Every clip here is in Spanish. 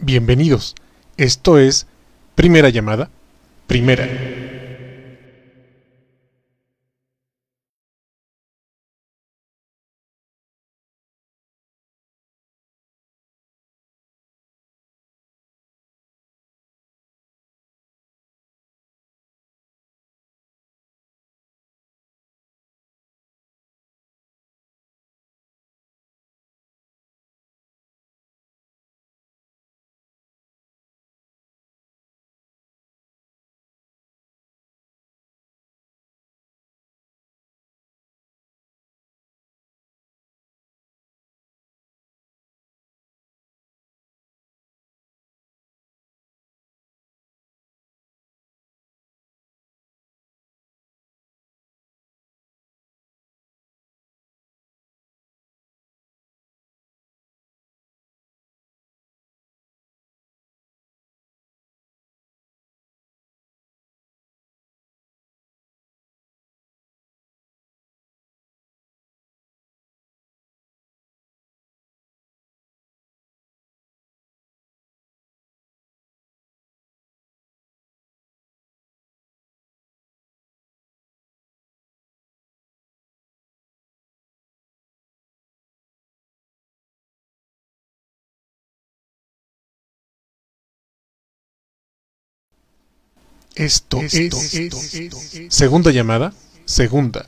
Bienvenidos. Esto es Primera Llamada, Primera. Esto es Segunda Llamada, Segunda.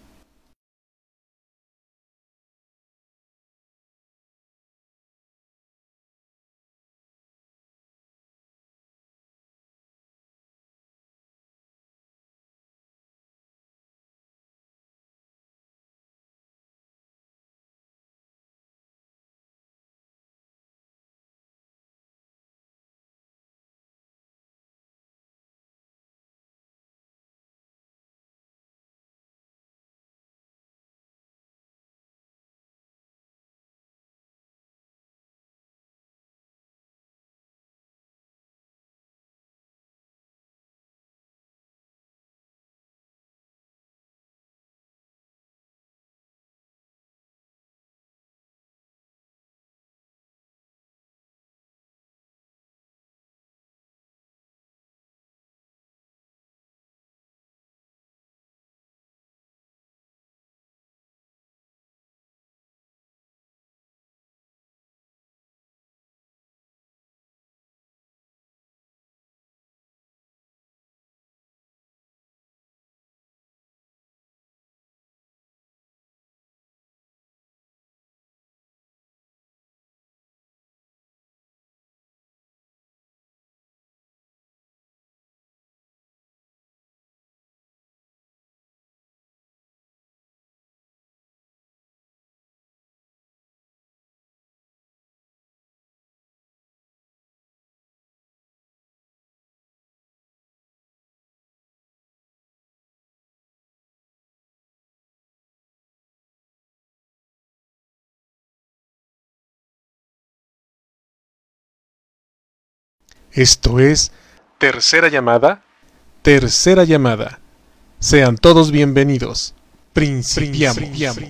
Esto es Tercera Llamada, Tercera Llamada. Sean todos bienvenidos. Principiamos.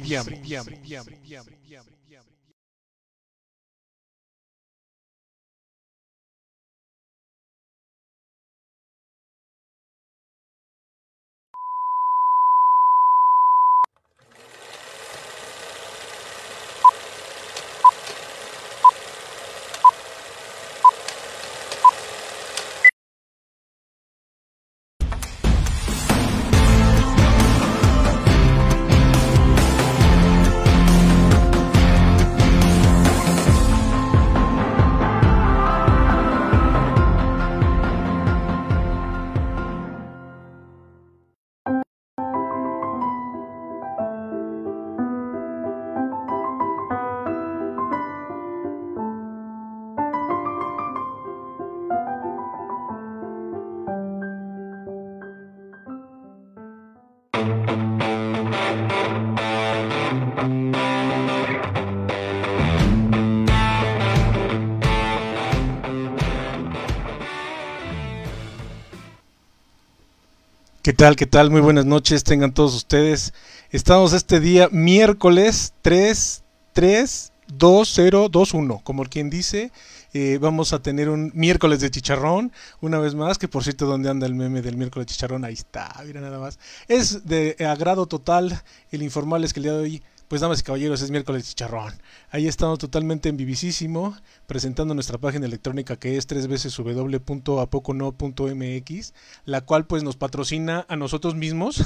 ¿Qué tal? ¿Qué tal? Muy buenas noches, tengan todos ustedes. Estamos este día miércoles 3-3-2021, como quien dice, Vamos a tener un miércoles de chicharrón, una vez más, que por cierto, ¿dónde anda el meme del miércoles de chicharrón? Ahí está, mira nada más. Es de agrado total el informarles que el día de hoy, pues damas y caballeros, es miércoles de chicharrón. Ahí estamos totalmente en vivísimo, presentando nuestra página electrónica que es 3 www.apocono.mx, la cual pues nos patrocina a nosotros mismos.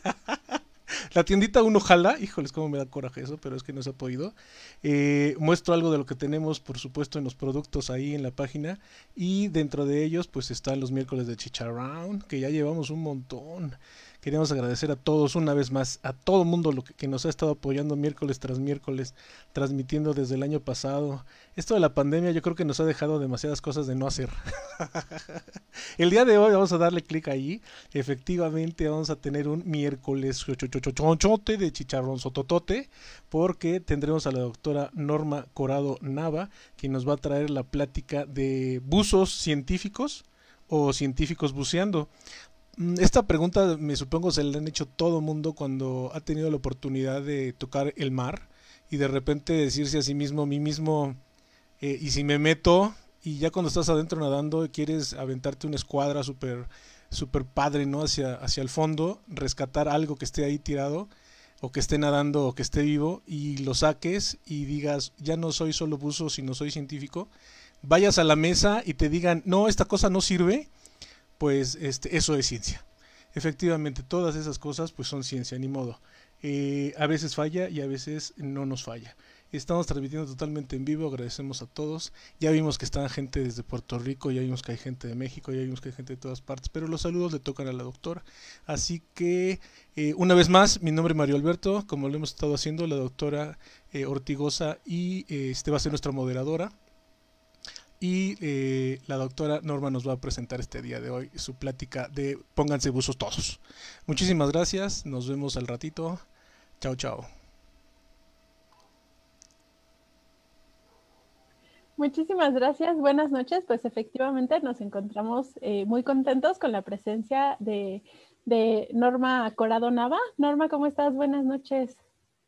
La tiendita uno jala, híjoles, cómo me da coraje eso, pero es que no se ha podido. Muestro algo de lo que tenemos, por supuesto, en los productos ahí en la página. Y dentro de ellos, pues están los miércoles de chicharrón, que ya llevamos un montón. Queremos agradecer a todos una vez más, a todo el mundo que nos ha estado apoyando miércoles tras miércoles, transmitiendo desde el año pasado. Esto de la pandemia yo creo que nos ha dejado demasiadas cosas de no hacer. El día de hoy vamos a darle clic ahí. Efectivamente vamos a tener un miércoles chochote de chicharrón sototote, porque tendremos a la doctora Norma Corado Nava, quien nos va a traer la plática de buzos científicos o científicos buceando. Esta pregunta me supongo se la han hecho todo mundo cuando ha tenido la oportunidad de tocar el mar y de repente decirse a sí mismo, a mí mismo, y si me meto, y ya cuando estás adentro nadando quieres aventarte una escuadra súper super padre, ¿no? Hacia el fondo, rescatar algo que esté ahí tirado, o que esté nadando, o que esté vivo, y lo saques y digas, ya no soy solo buzo, sino soy científico. Vayas a la mesa y te digan, no, esta cosa no sirve, pues eso es ciencia. Efectivamente, todas esas cosas pues son ciencia, ni modo. A veces falla y a veces no nos falla. Estamos transmitiendo totalmente en vivo, agradecemos a todos. Ya vimos que está gente desde Puerto Rico, ya vimos que hay gente de México, ya vimos que hay gente de todas partes, pero los saludos le tocan a la doctora. Así que, una vez más, mi nombre es Mario Alberto, como lo hemos estado haciendo, la doctora Ortigosa y va a ser nuestra moderadora. Y la doctora Norma nos va a presentar este día de hoy su plática de Pónganse buzos todos. Muchísimas gracias, nos vemos al ratito. Chao, chao. Muchísimas gracias, buenas noches. Pues efectivamente nos encontramos muy contentos con la presencia de Norma Corado Nava. Norma, ¿cómo estás? Buenas noches.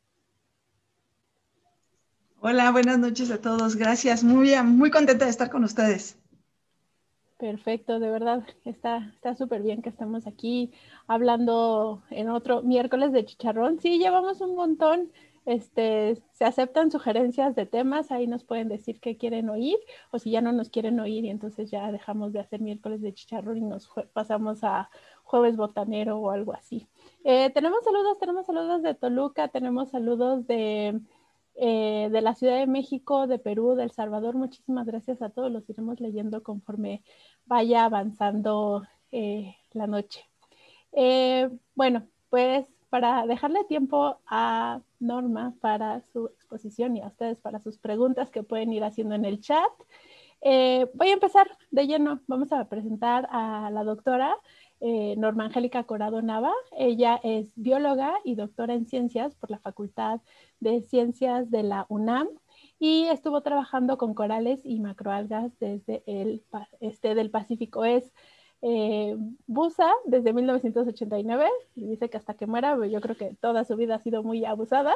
Hola, buenas noches a todos. Gracias. Muy contenta de estar con ustedes. Perfecto, de verdad, está súper bien que estemos aquí hablando en otro miércoles de chicharrón. Sí, llevamos un montón. Se aceptan sugerencias de temas, ahí nos pueden decir qué quieren oír, o si ya no nos quieren oír y entonces ya dejamos de hacer miércoles de chicharrón y nos pasamos a jueves botanero o algo así. Tenemos saludos de Toluca, tenemos saludos de la Ciudad de México, de Perú, de El Salvador. Muchísimas gracias a todos, los iremos leyendo conforme vaya avanzando la noche. Bueno, pues para dejarle tiempo a Norma para su exposición y a ustedes para sus preguntas que pueden ir haciendo en el chat, voy a empezar de lleno. Vamos a presentar a la doctora Norma Angélica Corado Nava. Ella es bióloga y doctora en ciencias por la Facultad de Ciencias de la UNAM y estuvo trabajando con corales y macroalgas desde el del Pacífico. Es buza desde 1989, y dice que hasta que muera, yo creo que toda su vida ha sido muy abusada.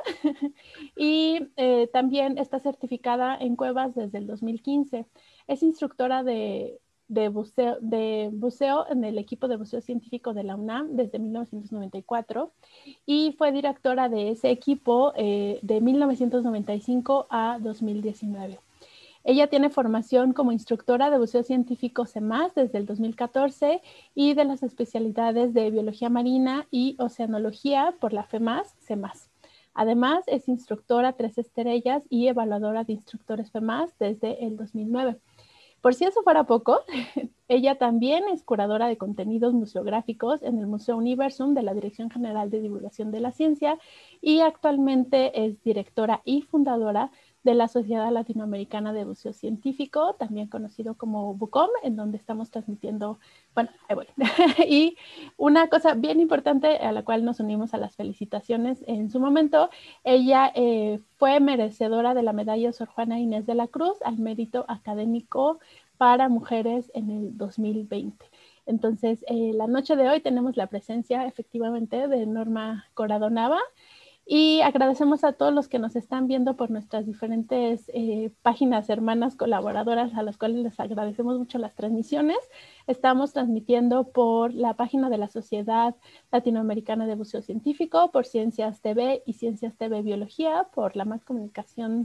Y también está certificada en cuevas desde el 2015. Es instructora de buceo en el equipo de buceo científico de la UNAM desde 1994 y fue directora de ese equipo de 1995 a 2019. Ella tiene formación como instructora de buceo científico CEMAS desde el 2014 y de las especialidades de biología marina y oceanología por la FEMAS, CEMAS. Además, es instructora 3 estrellas y evaluadora de instructores FEMAS desde el 2009. Por si eso fuera poco, ella también es curadora de contenidos museográficos en el Museo Universum de la Dirección General de Divulgación de la Ciencia y actualmente es directora y fundadora de la Sociedad Latinoamericana de Buceo Científico, también conocido como BUCOM, en donde estamos transmitiendo, bueno, ahí voy. Y una cosa bien importante a la cual nos unimos a las felicitaciones en su momento, ella fue merecedora de la medalla Sor Juana Inés de la Cruz al mérito académico para mujeres en el 2020. Entonces, la noche de hoy tenemos la presencia efectivamente de Norma Corado Nava. Y agradecemos a todos los que nos están viendo por nuestras diferentes páginas hermanas colaboradoras, a las cuales les agradecemos mucho las transmisiones. Estamos transmitiendo por la página de la Sociedad Latinoamericana de Buceo Científico, por Ciencias TV y Ciencias TV Biología, por la MAT Comunicación,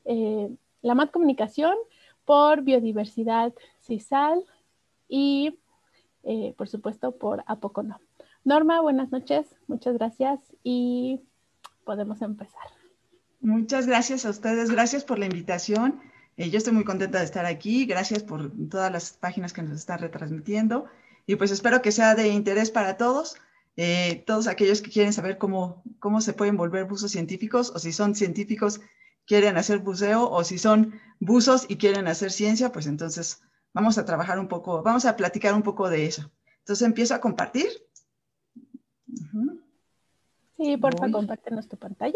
por Biodiversidad CISAL y, por supuesto, por ¿A Poco No? Norma, buenas noches, muchas gracias y podemos empezar. Muchas gracias a ustedes, gracias por la invitación. Yo estoy muy contenta de estar aquí, gracias por todas las páginas que nos están retransmitiendo y pues espero que sea de interés para todos, todos aquellos que quieren saber cómo se pueden volver buzos científicos, o si son científicos quieren hacer buceo, o si son buzos y quieren hacer ciencia, pues entonces vamos a trabajar un poco, vamos a platicar un poco de eso. Entonces empiezo a compartir. Sí, porfa, compártenos tu pantalla.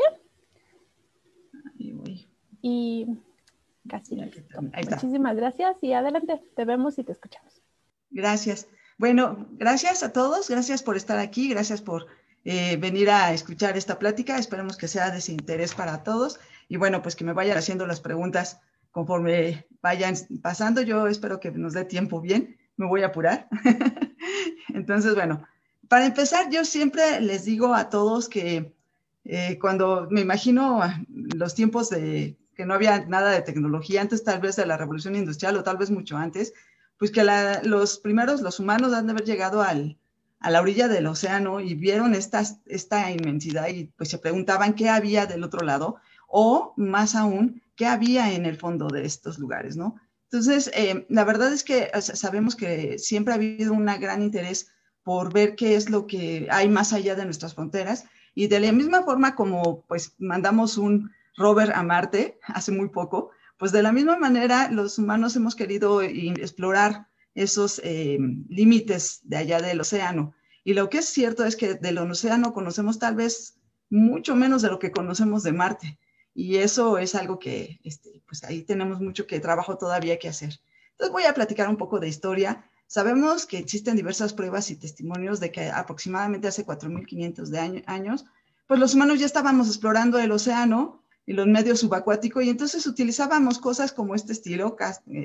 Ahí voy. Y casi listo. Muchísimas gracias y adelante, te vemos y te escuchamos. Gracias. Bueno, gracias a todos, gracias por estar aquí, gracias por venir a escuchar esta plática, esperemos que sea de interés para todos y bueno, pues que me vayan haciendo las preguntas conforme vayan pasando, yo espero que nos dé tiempo bien, me voy a apurar. Entonces, bueno, para empezar, yo siempre les digo a todos que cuando me imagino los tiempos de que no había nada de tecnología, antes tal vez de la revolución industrial o tal vez mucho antes, pues que los humanos han de haber llegado a la orilla del océano y vieron esta inmensidad y pues se preguntaban qué había del otro lado o más aún, qué había en el fondo de estos lugares, ¿no? Entonces, la verdad es que sabemos que siempre ha habido un gran interés por ver qué es lo que hay más allá de nuestras fronteras. Y de la misma forma como pues mandamos un rover a Marte hace muy poco, pues de la misma manera los humanos hemos querido explorar esos límites de allá del océano. Y lo que es cierto es que del océano conocemos tal vez mucho menos de lo que conocemos de Marte. Y eso es algo que pues ahí tenemos mucho trabajo todavía que hacer. Entonces voy a platicar un poco de historia. Sabemos que existen diversas pruebas y testimonios de que aproximadamente hace 4.500 años, pues los humanos ya estábamos explorando el océano y los medios subacuáticos y entonces utilizábamos cosas como este estilo,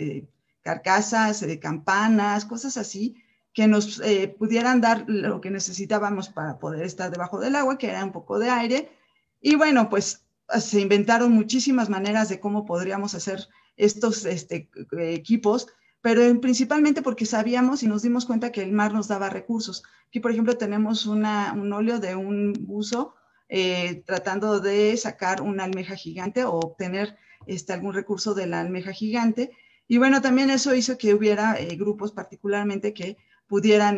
carcasas, campanas, cosas así, que nos pudieran dar lo que necesitábamos para poder estar debajo del agua, que era un poco de aire. Y bueno, pues se inventaron muchísimas maneras de cómo podríamos hacer estos equipos, pero principalmente porque sabíamos y nos dimos cuenta que el mar nos daba recursos. Aquí, por ejemplo, tenemos un óleo de un buzo tratando de sacar una almeja gigante o obtener algún recurso de la almeja gigante. Y bueno, también eso hizo que hubiera grupos particularmente que pudieran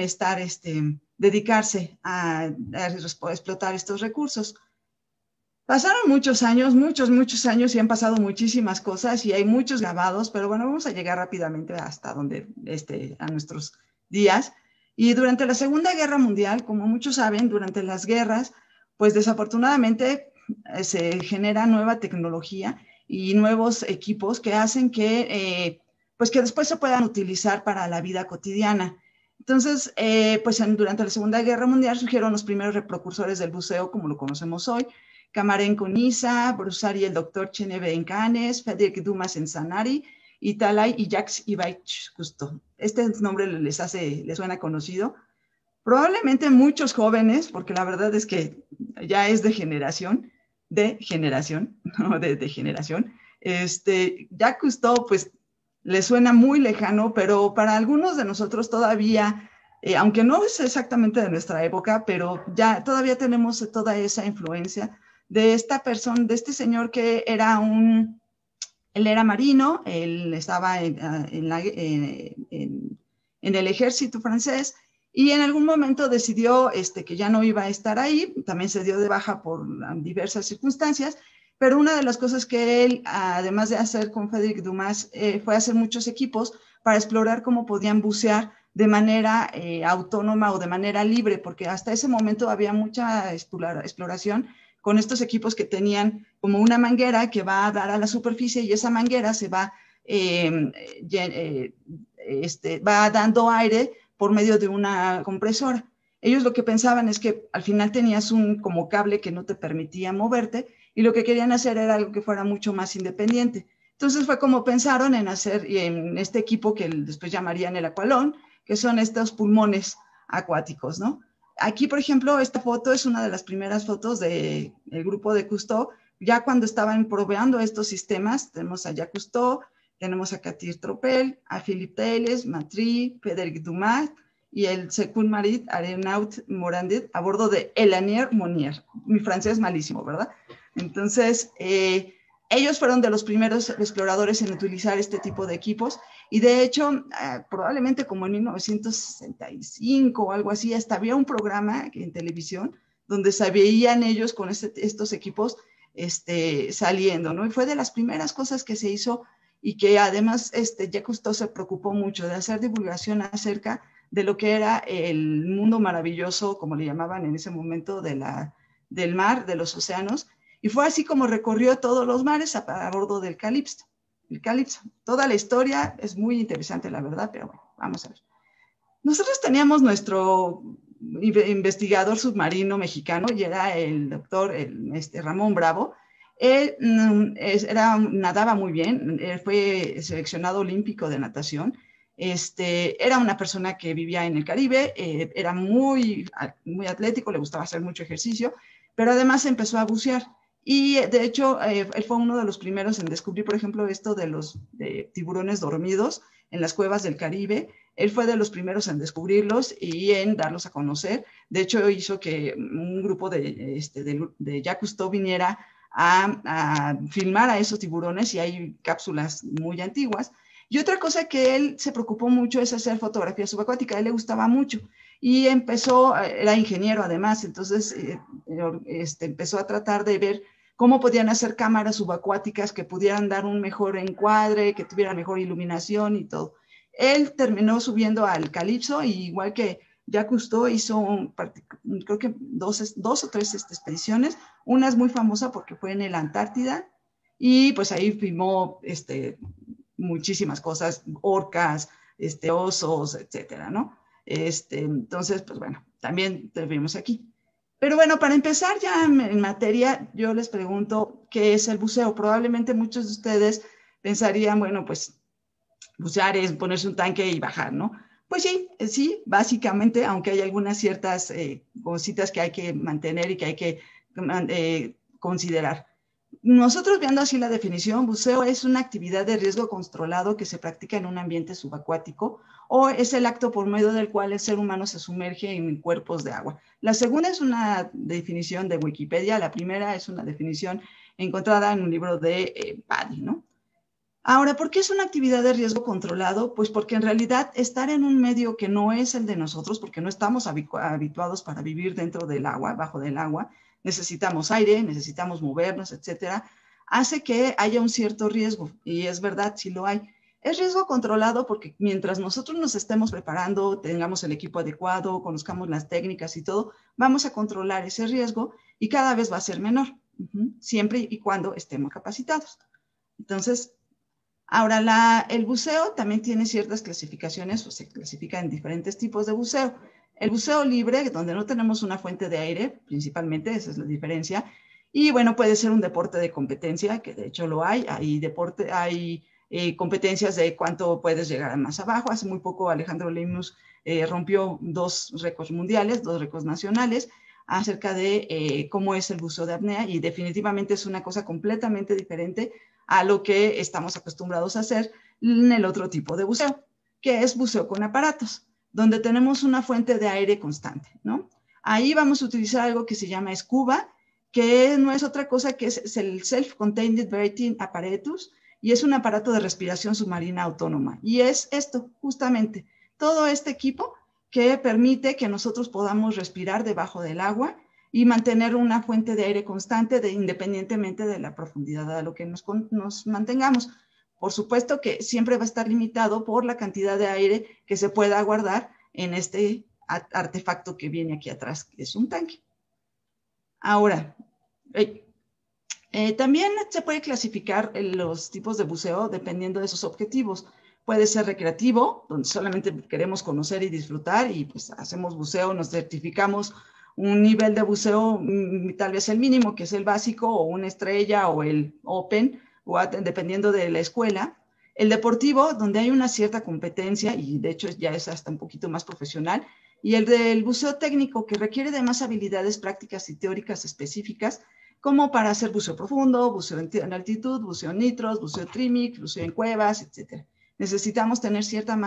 dedicarse a explotar estos recursos. Pasaron muchos años y han pasado muchísimas cosas y hay muchos grabados, pero bueno, vamos a llegar rápidamente hasta donde, a nuestros días. Y durante la Segunda Guerra Mundial, como muchos saben, durante las guerras, pues desafortunadamente se genera nueva tecnología y nuevos equipos que hacen que, pues que después se puedan utilizar para la vida cotidiana. Entonces, pues durante la Segunda Guerra Mundial surgieron los primeros precursores del buceo como lo conocemos hoy, Kamarenko Nisa, Brusari el doctor Cheneve en Cannes, Frederick Dumas en Sanari, Italay y Jacques Ibaich Cousteau. Este nombre les suena conocido. Probablemente muchos jóvenes, porque la verdad es que ya es de generación, no de generación. Jacques Cousteau, pues, les suena muy lejano, pero para algunos de nosotros todavía, aunque no es exactamente de nuestra época, pero ya todavía tenemos toda esa influencia de esta persona, de este señor que era él era marino, él estaba en el ejército francés y en algún momento decidió que ya no iba a estar ahí, también se dio de baja por diversas circunstancias, pero una de las cosas que él, además de hacer con Frédéric Dumas, fue hacer muchos equipos para explorar cómo podían bucear de manera autónoma o de manera libre, porque hasta ese momento había mucha exploración con estos equipos que tenían como una manguera que va a dar a la superficie y esa manguera se va, va dando aire por medio de una compresora. Ellos lo que pensaban es que al final tenías un como cable que no te permitía moverte y lo que querían hacer era algo que fuera mucho más independiente. Entonces fue como pensaron en hacer en este equipo que después llamarían el Aqualón, que son estos pulmones acuáticos, ¿no? Aquí, por ejemplo, esta foto es una de las primeras fotos del grupo de Cousteau, ya cuando estaban probando estos sistemas. Tenemos a Jacques Cousteau, tenemos a Katir Tropel, a Philippe Thales, Matry, Frédéric Dumas y el Secours Marit Arenaut Morandit a bordo de Elanier Monnier. Mi francés es malísimo, ¿verdad? Entonces, ellos fueron de los primeros exploradores en utilizar este tipo de equipos y de hecho, probablemente como en 1965 o algo así, hasta había un programa en televisión donde se veían ellos con estos equipos saliendo, ¿no? Y fue de las primeras cosas que se hizo y que además Jacques Cousteau se preocupó mucho de hacer divulgación acerca de lo que era el mundo maravilloso, como le llamaban en ese momento, del mar, de los océanos, y fue así como recorrió todos los mares a bordo del Calypso. El Calypso. Toda la historia es muy interesante, la verdad, pero bueno, vamos a ver. Nosotros teníamos nuestro investigador submarino mexicano y era el doctor Ramón Bravo. Él nadaba muy bien, él fue seleccionado olímpico de natación. Era una persona que vivía en el Caribe, era muy atlético, le gustaba hacer mucho ejercicio, pero además empezó a bucear. Y de hecho, él fue uno de los primeros en descubrir, por ejemplo, esto de los tiburones dormidos en las cuevas del Caribe. Él fue de los primeros en descubrirlos y en darlos a conocer. De hecho, hizo que un grupo de Jacques Cousteau viniera a filmar a esos tiburones y hay cápsulas muy antiguas. Y otra cosa que él se preocupó mucho es hacer fotografía subacuática. A él le gustaba mucho y empezó, era ingeniero además, entonces empezó a tratar de ver cómo podían hacer cámaras subacuáticas que pudieran dar un mejor encuadre, que tuvieran mejor iluminación y todo. Él terminó subiendo al Calypso y igual que Jacques Cousteau hizo, creo que dos o tres expediciones. Una es muy famosa porque fue en la Antártida y pues ahí filmó muchísimas cosas, orcas, osos, etcétera, ¿no? Entonces, pues bueno, también te vemos aquí. Pero bueno, para empezar ya en materia, yo les pregunto, ¿qué es el buceo? Probablemente muchos de ustedes pensarían, bueno, pues bucear es ponerse un tanque y bajar, ¿no? Pues sí, básicamente, aunque hay algunas ciertas cositas que hay que mantener y que hay que considerar. Nosotros viendo así la definición, buceo es una actividad de riesgo controlado que se practica en un ambiente subacuático o es el acto por medio del cual el ser humano se sumerge en cuerpos de agua. La segunda es una definición de Wikipedia, la primera es una definición encontrada en un libro de Paddy, ¿no? Ahora, ¿por qué es una actividad de riesgo controlado? Pues porque en realidad estar en un medio que no es el de nosotros, porque no estamos habituados para vivir dentro del agua, bajo del agua, necesitamos aire, necesitamos movernos, etcétera, hace que haya un cierto riesgo, y es verdad, sí lo hay. Es riesgo controlado porque mientras nosotros nos estemos preparando, tengamos el equipo adecuado, conozcamos las técnicas y todo, vamos a controlar ese riesgo y cada vez va a ser menor, siempre y cuando estemos capacitados. Entonces, ahora, el buceo también tiene ciertas clasificaciones o se clasifica en diferentes tipos de buceo. El buceo libre, donde no tenemos una fuente de aire, principalmente, esa es la diferencia. Y bueno, puede ser un deporte de competencia, que de hecho lo hay. Hay competencias de cuánto puedes llegar más abajo. Hace muy poco Alejandro Lemus rompió 2 récords mundiales, 2 récords nacionales, acerca de cómo es el buceo de apnea y definitivamente es una cosa completamente diferente a lo que estamos acostumbrados a hacer en el otro tipo de buceo, que es buceo con aparatos, donde tenemos una fuente de aire constante, ¿no? Ahí vamos a utilizar algo que se llama scuba, que no es otra cosa que es el Self-Contained Breathing Apparatus, y es un aparato de respiración submarina autónoma. Y es esto, justamente, todo este equipo que permite que nosotros podamos respirar debajo del agua y mantener una fuente de aire constante independientemente de la profundidad a lo que nos mantengamos. Por supuesto que siempre va a estar limitado por la cantidad de aire que se pueda guardar en este artefacto que viene aquí atrás, que es un tanque. Ahora, también se puede clasificar los tipos de buceo dependiendo de sus objetivos. puede ser recreativo, donde solamente queremos conocer y disfrutar y pues hacemos buceo, nos certificamos un nivel de buceo, tal vez el mínimo, que es el básico, o una estrella, o el Open, o dependiendo de la escuela. El deportivo, donde hay una cierta competencia, y de hecho ya es hasta un poquito más profesional, y el del buceo técnico, que requiere de más habilidades prácticas y teóricas específicas, como para hacer buceo profundo, buceo en altitud, buceo en nitros, buceo trímic, buceo en cuevas, etc. Necesitamos tener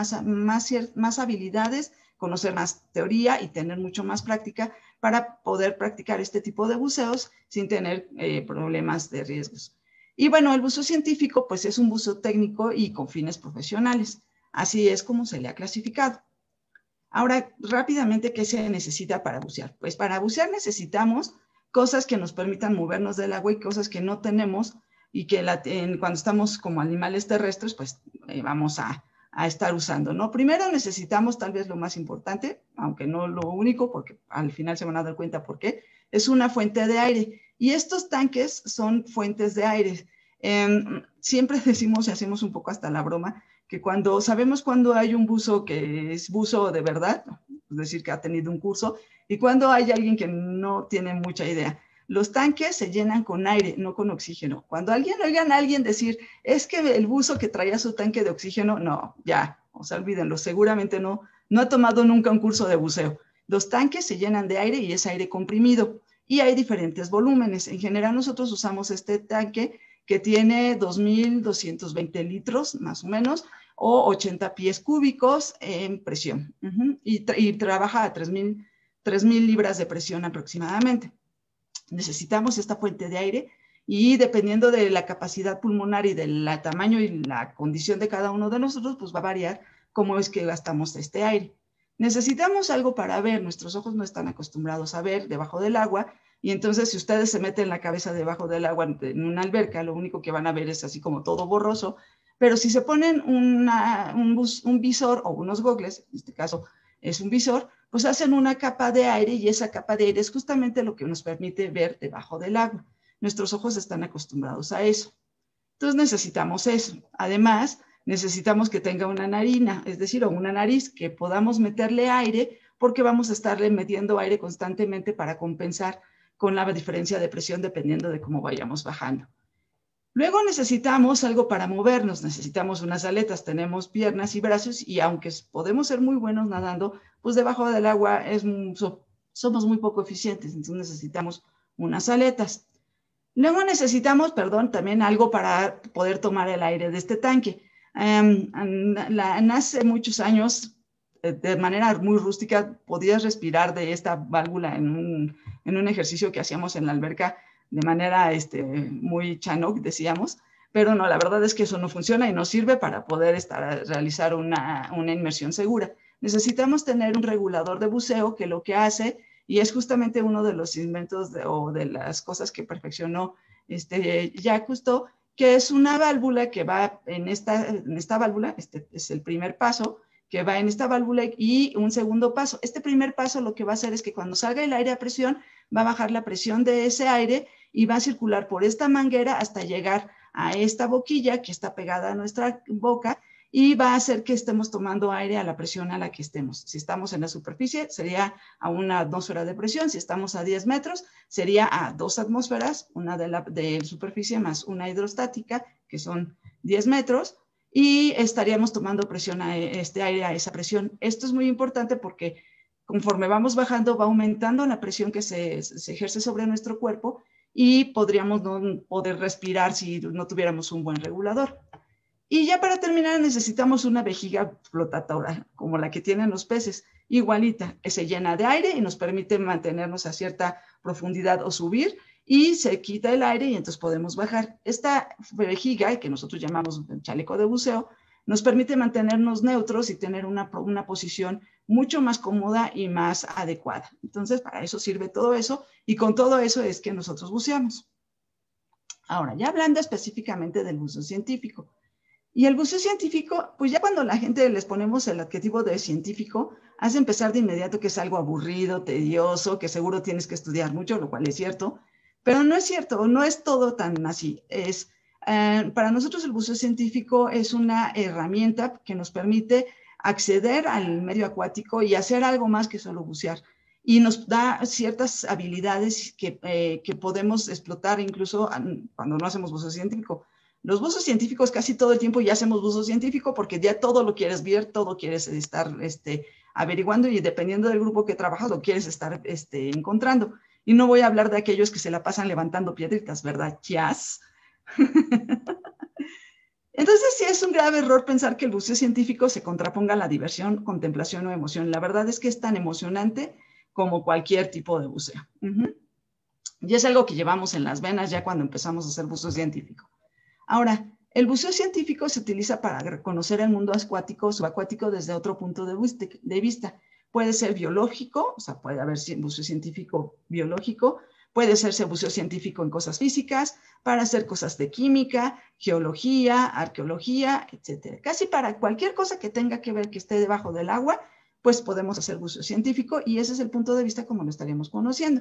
más habilidades, conocer más teoría y tener mucho más práctica para poder practicar este tipo de buceos sin tener problemas de riesgos. Y bueno, el buceo científico pues es un buceo técnico y con fines profesionales. Así es como se le ha clasificado. Ahora, rápidamente, ¿qué se necesita para bucear? Pues para bucear necesitamos cosas que nos permitan movernos del agua y cosas que no tenemos y que cuando estamos como animales terrestres, pues vamos a estar usando, ¿no? Primero necesitamos, tal vez lo más importante, aunque no lo único, porque al final se van a dar cuenta por qué, es una fuente de aire. Y estos tanques son fuentes de aire. Siempre decimos y hacemos un poco hasta la broma, que sabemos cuando hay un buzo que es buzo de verdad, es decir, que ha tenido un curso, y cuando hay alguien que no tiene mucha idea. Los tanques se llenan con aire, no con oxígeno. Cuando oigan a alguien decir, es que el buzo que traía su tanque de oxígeno, no, ya, o sea, olvídenlo, seguramente no ha tomado nunca un curso de buceo. Los tanques se llenan de aire y es aire comprimido, y hay diferentes volúmenes. En general nosotros usamos este tanque que tiene 2.220 litros, más o menos, o 80 pies cúbicos en presión, y trabaja a 3.000 libras de presión aproximadamente. Necesitamos esta fuente de aire y dependiendo de la capacidad pulmonar y del tamaño y la condición de cada uno de nosotros, pues va a variar cómo es que gastamos este aire. Necesitamos algo para ver, nuestros ojos no están acostumbrados a ver debajo del agua, y entonces si ustedes se meten la cabeza debajo del agua en una alberca, lo único que van a ver es así como todo borroso, pero si se ponen un visor o unos gogles, en este caso es un visor, pues hacen una capa de aire y esa capa de aire es justamente lo que nos permite ver debajo del agua. Nuestros ojos están acostumbrados a eso. Entonces necesitamos eso. Además, necesitamos que tenga una narina, es decir, una nariz que podamos meterle aire porque vamos a estarle metiendo aire constantemente para compensar con la diferencia de presión dependiendo de cómo vayamos bajando. Luego necesitamos algo para movernos, necesitamos unas aletas, tenemos piernas y brazos y aunque podemos ser muy buenos nadando, pues debajo del agua somos muy poco eficientes, entonces necesitamos unas aletas. Luego necesitamos, también algo para poder tomar el aire de este tanque. Hace muchos años, de manera muy rústica, podías respirar de esta válvula en un ejercicio que hacíamos en la alberca de manera muy chanoc, decíamos, pero no, la verdad es que eso no funciona y no sirve para poder realizar una inmersión segura. Necesitamos tener un regulador de buceo que lo que hace, y es justamente uno de los inventos o de las cosas que perfeccionó Jacques Cousteau, que es una válvula que va en esta válvula, este es el primer paso, que va en esta válvula y un segundo paso. Este primer paso lo que va a hacer es que cuando salga el aire a presión, va a bajar la presión de ese aire y va a circular por esta manguera hasta llegar a esta boquilla que está pegada a nuestra boca y va a hacer que estemos tomando aire a la presión a la que estemos. Si estamos en la superficie, sería a una atmósfera de presión. Si estamos a 10 metros, sería a 2 atmósferas, una de superficie más una hidrostática, que son 10 metros, y estaríamos tomando presión a aire a esa presión. Esto es muy importante porque conforme vamos bajando, va aumentando la presión que se ejerce sobre nuestro cuerpo y podríamos no poder respirar si no tuviéramos un buen regulador. Y ya para terminar necesitamos una vejiga flotadora, como la que tienen los peces, igualita, se llena de aire y nos permite mantenernos a cierta profundidad o subir, y se quita el aire y entonces podemos bajar. Esta vejiga, que nosotros llamamos chaleco de buceo, nos permite mantenernos neutros y tener una posición mucho más cómoda y más adecuada. Entonces, para eso sirve todo eso, y con todo eso es que nosotros buceamos. Ahora, ya hablando específicamente del buceo científico. Y el buceo científico, pues ya cuando la gente les ponemos el adjetivo de científico, hace empezar de inmediato que es algo aburrido, tedioso, que seguro tienes que estudiar mucho, lo cual es cierto, pero no es cierto, no es todo tan así. Para nosotros el buceo científico es una herramienta que nos permite acceder al medio acuático y hacer algo más que solo bucear. Y nos da ciertas habilidades que podemos explotar incluso cuando no hacemos buceo científico. Los buzos científicos casi todo el tiempo ya hacemos buzo científico porque ya todo lo quieres ver, todo quieres estar averiguando y dependiendo del grupo que trabajas lo quieres estar encontrando. Y no voy a hablar de aquellos que se la pasan levantando piedritas, ¿verdad? Yes. Entonces sí es un grave error pensar que el buceo científico se contraponga a la diversión, contemplación o emoción. La verdad es que es tan emocionante como cualquier tipo de buceo. Y es algo que llevamos en las venas ya cuando empezamos a hacer buceo científico. Ahora, el buceo científico se utiliza para conocer el mundo acuático, subacuático desde otro punto de vista. Puede ser biológico, o sea, puede haber buceo científico biológico, puede hacerse buceo científico en cosas físicas, para hacer cosas de química, geología, arqueología, etc. Casi para cualquier cosa que tenga que ver que esté debajo del agua, pues podemos hacer buceo científico y ese es el punto de vista como lo estaríamos conociendo.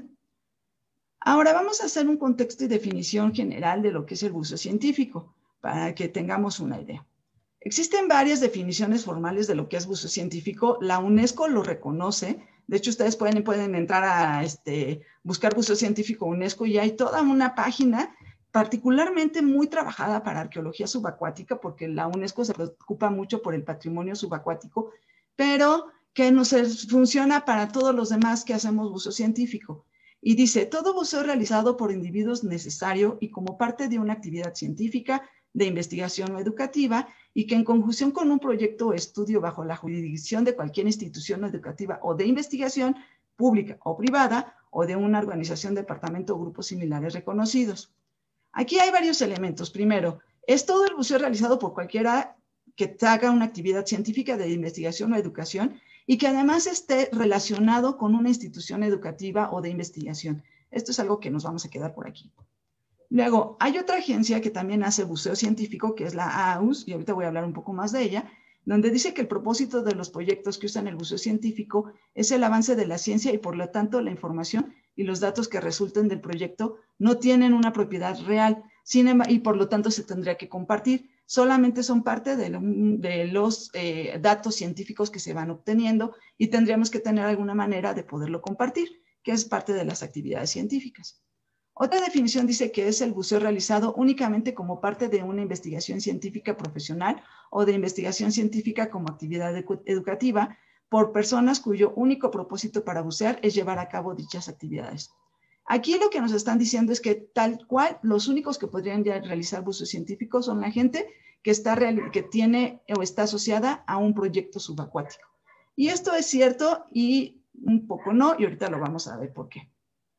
Ahora vamos a hacer un contexto y definición general de lo que es el buceo científico, para que tengamos una idea. Existen varias definiciones formales de lo que es buceo científico. La UNESCO lo reconoce. De hecho, ustedes pueden entrar a buscar buceo científico UNESCO y hay toda una página particularmente muy trabajada para arqueología subacuática, porque la UNESCO se preocupa mucho por el patrimonio subacuático, pero que nos funciona para todos los demás que hacemos buceo científico. Y dice, todo buceo realizado por individuos necesario y como parte de una actividad científica, de investigación o educativa, y que en conjunción con un proyecto o estudio bajo la jurisdicción de cualquier institución educativa o de investigación, pública o privada, o de una organización, departamento o grupos similares reconocidos. Aquí hay varios elementos. Primero, es todo el buceo realizado por cualquiera que haga una actividad científica de investigación o educación, y que además esté relacionado con una institución educativa o de investigación. Esto es algo que nos vamos a quedar por aquí. Luego, hay otra agencia que también hace buceo científico, que es la AUS, y ahorita voy a hablar un poco más de ella, donde dice que el propósito de los proyectos que usan el buceo científico es el avance de la ciencia y por lo tanto la información y los datos que resulten del proyecto no tienen una propiedad real, y por lo tanto se tendría que compartir. Solamente son parte de los datos científicos que se van obteniendo y tendríamos que tener alguna manera de poderlo compartir, que es parte de las actividades científicas. Otra definición dice que es el buceo realizado únicamente como parte de una investigación científica profesional o de investigación científica como actividad educativa por personas cuyo único propósito para bucear es llevar a cabo dichas actividades. Aquí lo que nos están diciendo es que tal cual los únicos que podrían ya realizar buceo científico son la gente que tiene o está asociada a un proyecto subacuático. Y esto es cierto y un poco no, y ahorita lo vamos a ver por qué.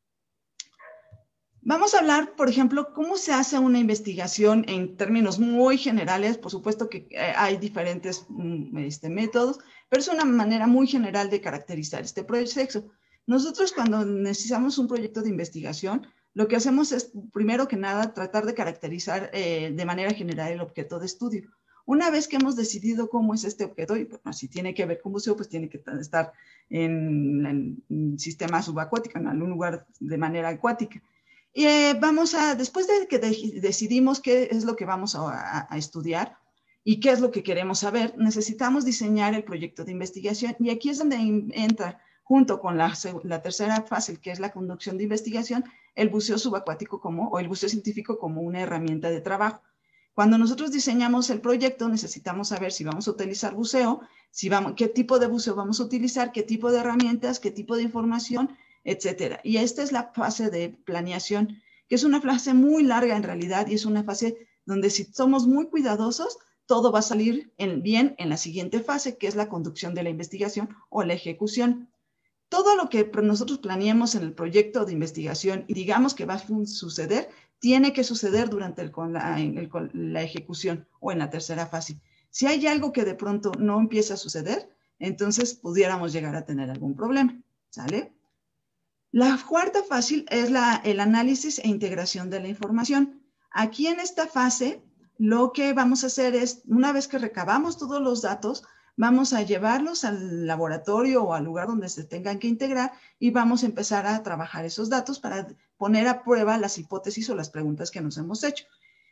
Vamos a hablar, por ejemplo, cómo se hace una investigación en términos muy generales. Por supuesto que hay diferentes métodos, pero es una manera muy general de caracterizar este proceso. Nosotros cuando necesitamos un proyecto de investigación, lo que hacemos es, primero que nada, tratar de caracterizar de manera general el objeto de estudio. Una vez que hemos decidido cómo es este objeto, y bueno, si tiene que ver con buceo, pues tiene que estar en el sistema subacuático, en algún lugar de manera acuática. Y después de que decidimos qué es lo que vamos a estudiar y qué es lo que queremos saber, necesitamos diseñar el proyecto de investigación. Y aquí es donde entra, junto con la tercera fase, que es la conducción de investigación, el buceo subacuático o el buceo científico como una herramienta de trabajo. Cuando nosotros diseñamos el proyecto, necesitamos saber si vamos a utilizar buceo, qué tipo de buceo vamos a utilizar, qué tipo de herramientas, qué tipo de información, etcétera. Y esta es la fase de planeación, que es una fase muy larga en realidad y es una fase donde si somos muy cuidadosos, todo va a salir bien en la siguiente fase, que es la conducción de la investigación o la ejecución. Todo lo que nosotros planeemos en el proyecto de investigación y digamos que va a suceder, tiene que suceder durante la ejecución o en la tercera fase. Si hay algo que de pronto no empieza a suceder, entonces pudiéramos llegar a tener algún problema, ¿sale? La cuarta fase es el análisis e integración de la información. Aquí en esta fase, lo que vamos a hacer es, una vez que recabamos todos los datos, vamos a llevarlos al laboratorio o al lugar donde se tengan que integrar y vamos a empezar a trabajar esos datos para poner a prueba las hipótesis o las preguntas que nos hemos hecho.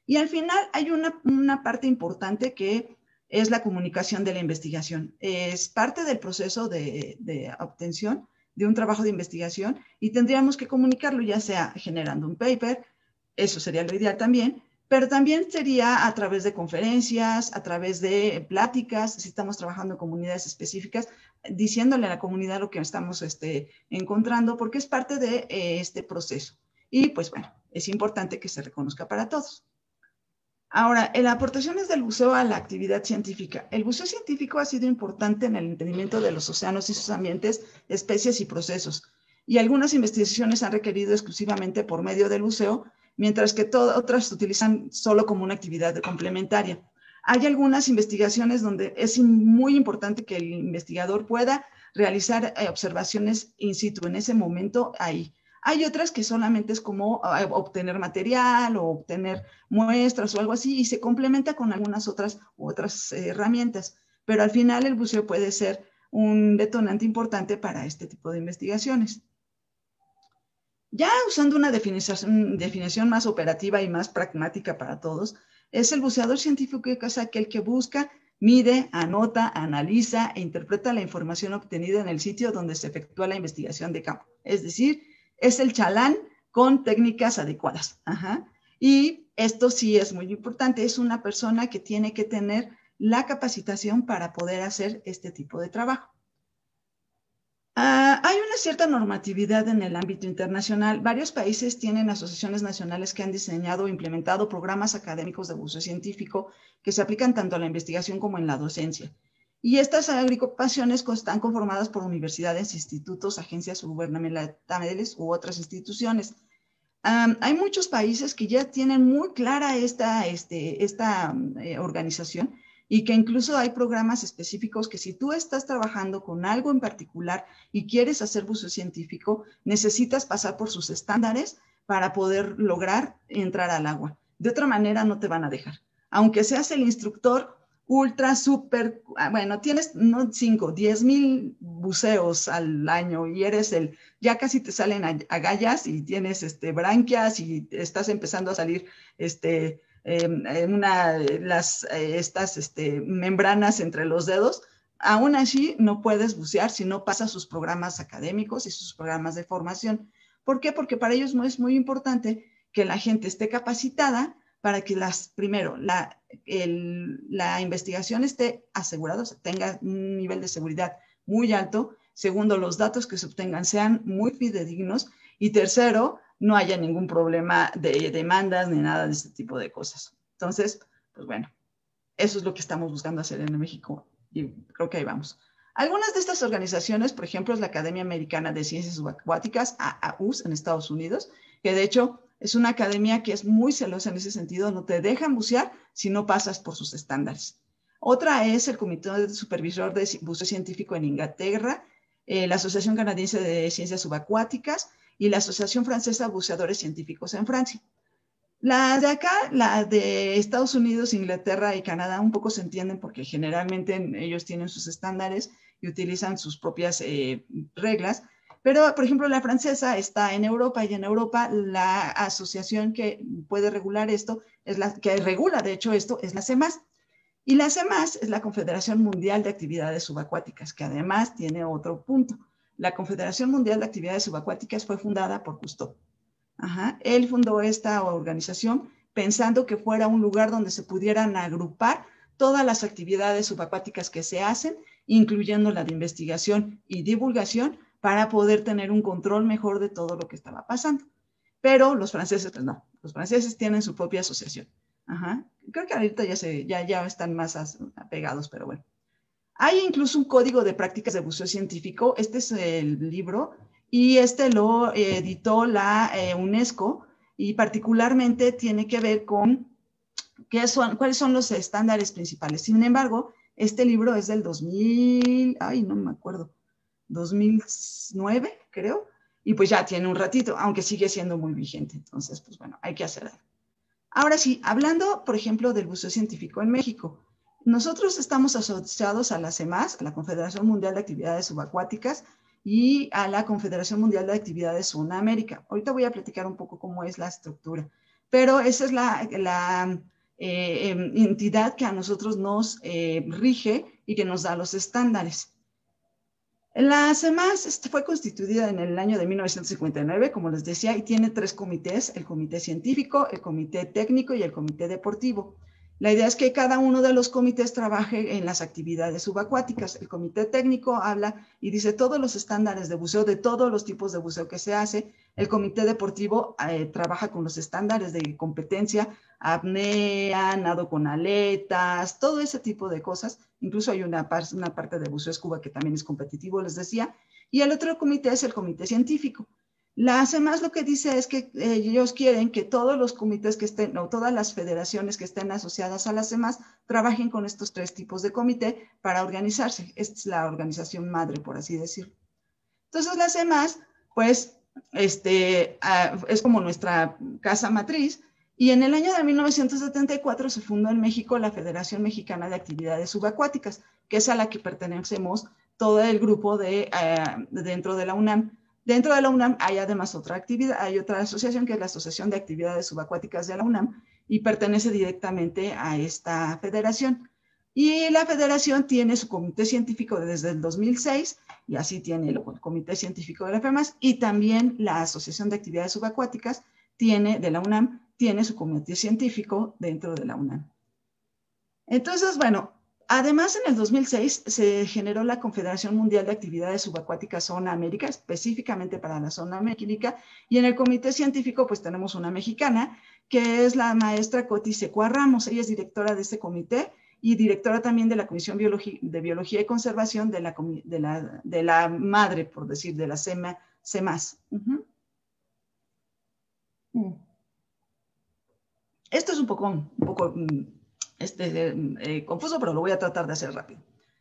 Y al final hay una parte importante que es la comunicación de la investigación. Es parte del proceso de obtención de un trabajo de investigación y tendríamos que comunicarlo, ya sea generando un paper, eso sería lo ideal también, pero también sería a través de conferencias, a través de pláticas, si estamos trabajando en comunidades específicas, diciéndole a la comunidad lo que estamos encontrando, porque es parte de este proceso. Y pues bueno, es importante que se reconozca para todos. Ahora, en las aportaciones del buceo a la actividad científica. El buceo científico ha sido importante en el entendimiento de los océanos y sus ambientes, especies y procesos. Y algunas investigaciones han requerido exclusivamente por medio del buceo, mientras que otras se utilizan solo como una actividad complementaria. Hay algunas investigaciones donde es muy importante que el investigador pueda realizar observaciones in situ en ese momento ahí. Hay otras que solamente es como obtener material o obtener muestras o algo así y se complementa con algunas otras herramientas. Pero al final el buceo puede ser un detonante importante para este tipo de investigaciones. Ya usando una definición más operativa y más pragmática para todos, es el buceador científico que es aquel que busca, mide, anota, analiza e interpreta la información obtenida en el sitio donde se efectúa la investigación de campo. Es decir, es el chalán con técnicas adecuadas. Ajá. Y esto sí es muy importante, es una persona que tiene que tener la capacitación para poder hacer este tipo de trabajo. Hay una cierta normatividad en el ámbito internacional. Varios países tienen asociaciones nacionales que han diseñado o implementado programas académicos de buceo científico que se aplican tanto a la investigación como en la docencia. Y estas agrupaciones están conformadas por universidades, institutos, agencias gubernamentales u otras instituciones. Hay muchos países que ya tienen muy clara esta organización y que incluso hay programas específicos que si tú estás trabajando con algo en particular y quieres hacer buceo científico, necesitas pasar por sus estándares para poder lograr entrar al agua. De otra manera no te van a dejar. Aunque seas el instructor ultra, súper, bueno, tienes no 5, 10,000 buceos al año y eres ya casi te salen agallas y tienes branquias y estás empezando a salir estas membranas entre los dedos, aún así no puedes bucear si no pasas sus programas académicos y sus programas de formación. ¿Por qué? Porque para ellos no es muy importante que la gente esté capacitada para que primero, la investigación esté asegurada, o sea, tenga un nivel de seguridad muy alto. Segundo, los datos que se obtengan sean muy fidedignos. Y tercero, no haya ningún problema de demandas ni nada de este tipo de cosas. Entonces, pues bueno, eso es lo que estamos buscando hacer en México y creo que ahí vamos. Algunas de estas organizaciones, por ejemplo, es la Academia Americana de Ciencias Subacuáticas, AAUS, en Estados Unidos, que de hecho es una academia que es muy celosa en ese sentido, no te dejan bucear si no pasas por sus estándares. Otra es el Comité Supervisor de Buceo Científico en Inglaterra, la Asociación Canadiense de Ciencias Subacuáticas y la Asociación Francesa de Buceadores Científicos en Francia. La de acá, la de Estados Unidos, Inglaterra y Canadá, un poco se entienden porque generalmente ellos tienen sus estándares y utilizan sus propias reglas. Pero, por ejemplo, la francesa está en Europa y en Europa la asociación que puede regular esto, que regula de hecho esto, es la CEMAS. Y la CEMAS es la Confederación Mundial de Actividades Subacuáticas, que además tiene otro punto. La Confederación Mundial de Actividades Subacuáticas fue fundada por Cousteau. Ajá. Él fundó esta organización pensando que fuera un lugar donde se pudieran agrupar todas las actividades subacuáticas que se hacen, incluyendo la de investigación y divulgación, para poder tener un control mejor de todo lo que estaba pasando. Pero los franceses, pues no, los franceses tienen su propia asociación. Ajá. Creo que ahorita ya están más apegados, pero bueno. Hay incluso un código de prácticas de buceo científico, este es el libro, y lo editó la UNESCO, y particularmente tiene que ver con cuáles son los estándares principales. Sin embargo, este libro es del 2009, creo, y pues ya tiene un ratito, aunque sigue siendo muy vigente. Entonces, pues bueno, hay que hacer algo. Ahora sí, hablando, por ejemplo, del buceo científico en México, nosotros estamos asociados a la CEMAS, a la Confederación Mundial de Actividades Subacuáticas, y a la Confederación Mundial de Actividades Zona América. Ahorita voy a platicar un poco cómo es la estructura. pero esa es la entidad que a nosotros nos rige y que nos da los estándares. La CEMAS fue constituida en el año de 1959, como les decía, y tiene 3 comités: el comité científico, el comité técnico y el comité deportivo. La idea es que cada uno de los comités trabaje en las actividades subacuáticas. El comité técnico habla y dice todos los estándares de buceo, de todos los tipos de buceo que se hace. El comité deportivo trabaja con los estándares de competencia, apnea, nado con aletas, todo ese tipo de cosas. Incluso hay una parte de buceo escuba que también es competitivo, les decía. Y el otro comité es el comité científico. La CEMAS lo que dice es que ellos quieren que todos los comités que estén, o todas las federaciones que estén asociadas a la CEMAS, trabajen con estos 3 tipos de comité para organizarse. Esta es la organización madre, por así decirlo. Entonces, la CEMAS, pues, es como nuestra casa matriz, y en el año de 1974 se fundó en México la Federación Mexicana de Actividades Subacuáticas, que es a la que pertenecemos todo el grupo dentro de la UNAM. Dentro de la UNAM hay además otra actividad, hay otra asociación que es la Asociación de Actividades Subacuáticas de la UNAM y pertenece directamente a esta federación. Y la federación tiene su comité científico desde el 2006 y así tiene el comité científico de la FEMAS, y también la Asociación de Actividades Subacuáticas de la UNAM tiene su comité científico dentro de la UNAM. Entonces, bueno, además, en el 2006 se generó la Confederación Mundial de Actividades Subacuáticas Zona América, específicamente para la zona américa, y en el comité científico pues tenemos una mexicana, que es la maestra Coti Secua Ramos. Ella es directora de este comité y directora también de la Comisión de Biología y Conservación de la madre, por decir, de la CEMAS. Esto es un poco confuso, pero lo voy a tratar de hacer rápido.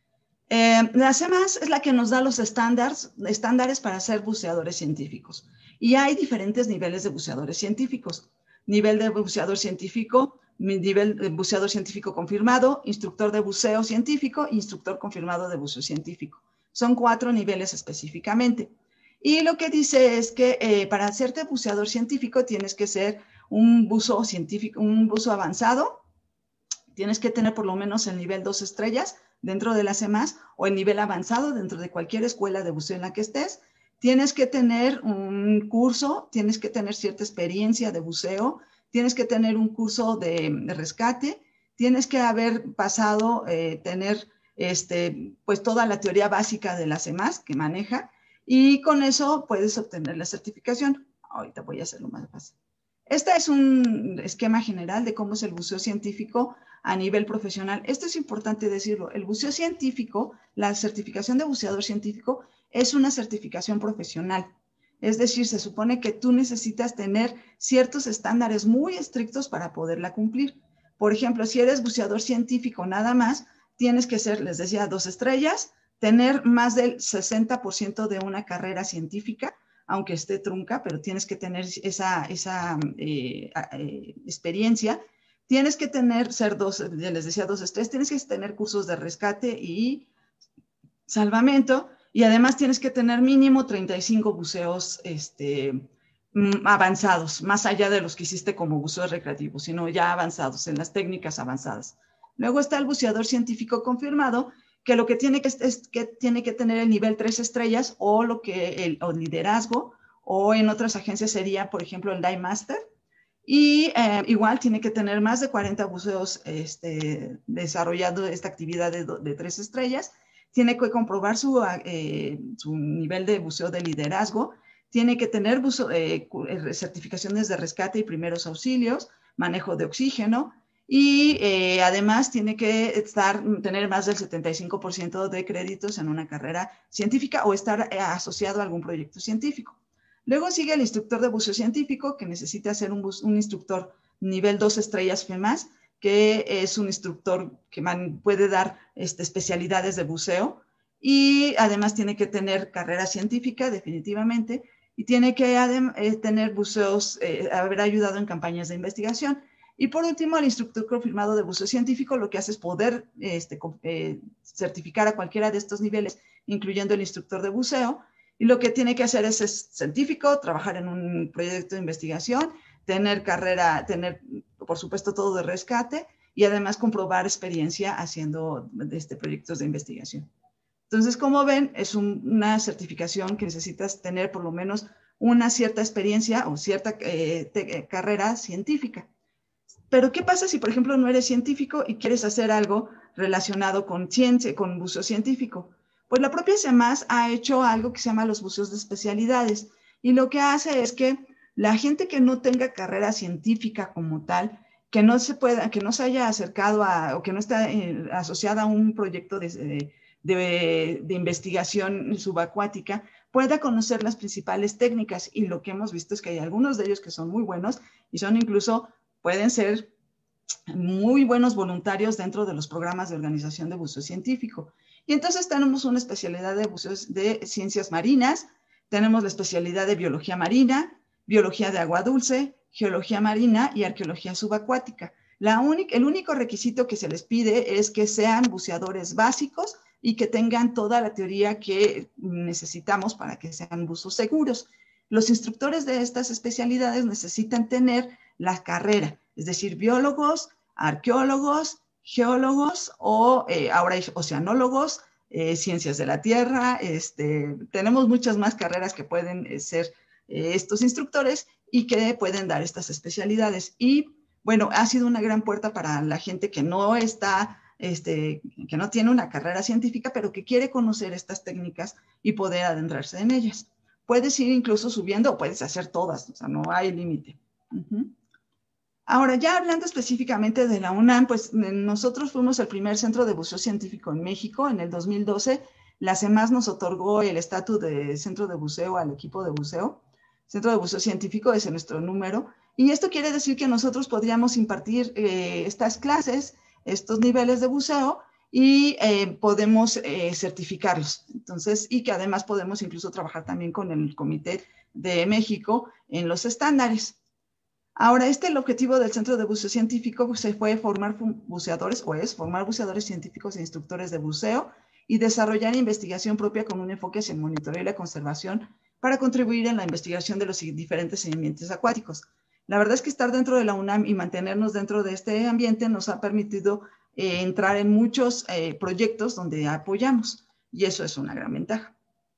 La CEMAS es la que nos da los estándares para ser buceadores científicos. Y hay diferentes niveles de buceadores científicos. Nivel de buceador científico, nivel de buceador científico confirmado, instructor de buceo científico, instructor confirmado de buceo científico. Son 4 niveles específicamente. Y lo que dice es que para hacerte buceador científico tienes que ser un buzo científico, un buzo avanzado. Tienes que tener por lo menos el nivel 2 estrellas dentro de la CEMAS o el nivel avanzado dentro de cualquier escuela de buceo en la que estés. Tienes que tener un curso, tienes que tener cierta experiencia de buceo, tienes que tener un curso de rescate, tienes que haber pasado, tener pues toda la teoría básica de la CEMAS que maneja, y con eso puedes obtener la certificación. Ahorita voy a hacerlo más fácil. Este es un esquema general de cómo es el buceo científico a nivel profesional. Esto es importante decirlo. El buceo científico, la certificación de buceador científico, es una certificación profesional. Es decir, se supone que tú necesitas tener ciertos estándares muy estrictos para poderla cumplir. Por ejemplo, si eres buceador científico nada más, tienes que ser, les decía, 2 estrellas, tener más del 60% de una carrera científica, aunque esté trunca, pero tienes que tener esa experiencia. Tienes que tener, les decía, 2 estrellas, tienes que tener cursos de rescate y salvamento, y además tienes que tener mínimo 35 buceos avanzados, más allá de los que hiciste como buceo recreativo, sino ya avanzados, en las técnicas avanzadas. Luego está el buceador científico confirmado, que lo que tiene que es que tiene que tener el nivel 3 estrellas o o liderazgo, o en otras agencias sería, por ejemplo, el Dive Master. Y igual tiene que tener más de 40 buceos desarrollando esta actividad de 3 estrellas. Tiene que comprobar su nivel de buceo de liderazgo. Tiene que tener certificaciones de rescate y primeros auxilios, manejo de oxígeno. Y además tiene que tener más del 75% de créditos en una carrera científica o estar asociado a algún proyecto científico. Luego sigue el instructor de buceo científico, que necesita ser un instructor nivel 2 estrellas FEMAS, que es un instructor que puede dar especialidades de buceo, y además tiene que tener carrera científica definitivamente, y tiene que tener buceos, haber ayudado en campañas de investigación. Y por último, el instructor confirmado de buceo científico lo que hace es poder certificar a cualquiera de estos niveles, incluyendo el instructor de buceo. Y lo que tiene que hacer es científico, trabajar en un proyecto de investigación, tener carrera, tener, por supuesto, todo de rescate y además comprobar experiencia haciendo proyectos de investigación. Entonces, como ven, es una certificación que necesitas tener por lo menos una cierta experiencia o cierta carrera científica. Pero, ¿qué pasa si, por ejemplo, no eres científico y quieres hacer algo relacionado con ciencia, con buceo científico? Pues la propia CEMAS ha hecho algo que se llama los buceos de especialidades. Y lo que hace es que la gente que no tenga carrera científica como tal, que no se haya acercado o que no está asociada a un proyecto de investigación subacuática, pueda conocer las principales técnicas. Y lo que hemos visto es que hay algunos de ellos que son muy buenos y pueden ser muy buenos voluntarios dentro de los programas de organización de buceo científico. Y entonces tenemos una especialidad de buceos de ciencias marinas, tenemos la especialidad de biología marina, biología de agua dulce, geología marina y arqueología subacuática. El único requisito que se les pide es que sean buceadores básicos y que tengan toda la teoría que necesitamos para que sean buzos seguros. Los instructores de estas especialidades necesitan tener la carrera, es decir, biólogos, arqueólogos, geólogos o ahora hay oceanólogos, ciencias de la tierra. Tenemos muchas más carreras que pueden ser estos instructores y que pueden dar estas especialidades. Y bueno, ha sido una gran puerta para la gente que no está, que no tiene una carrera científica, pero que quiere conocer estas técnicas y poder adentrarse en ellas. Puedes ir incluso subiendo o puedes hacer todas, o sea, no hay límite. Ahora, ya hablando específicamente de la UNAM, pues nosotros fuimos el primer centro de buceo científico en México. En el 2012, la CEMAS nos otorgó el estatus de centro de buceo al equipo de buceo. Centro de buceo científico es nuestro número. Y esto quiere decir que nosotros podríamos impartir estas clases, estos niveles de buceo, y podemos certificarlos. Entonces, y que además podemos incluso trabajar también con el Comité de México en los estándares. Ahora, el objetivo del Centro de Buceo Científico pues, fue formar buceadores, o es formar buceadores científicos e instructores de buceo y desarrollar investigación propia con un enfoque hacia el monitoreo y la conservación para contribuir en la investigación de los diferentes ambientes acuáticos. La verdad es que estar dentro de la UNAM y mantenernos dentro de este ambiente nos ha permitido entrar en muchos proyectos donde apoyamos, y eso es una gran ventaja.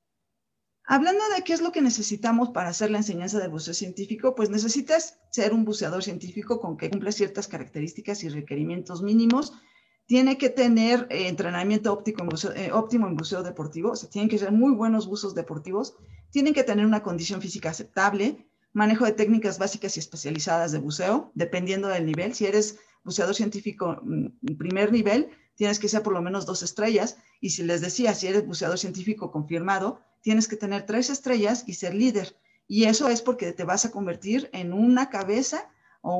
Hablando de qué es lo que necesitamos para hacer la enseñanza del buceo científico, pues necesitas ser un buceador científico con que cumpla ciertas características y requerimientos mínimos. Tiene que tener entrenamiento óptimo en buceo deportivo, o sea, tienen que ser muy buenos buzos deportivos, tienen que tener una condición física aceptable, manejo de técnicas básicas y especializadas de buceo, dependiendo del nivel. Si eres buceador científico primer nivel, tienes que ser por lo menos 2 estrellas, y si les decía, si eres buceador científico confirmado, tienes que tener 3 estrellas y ser líder. Y eso es porque te vas a convertir en una cabeza o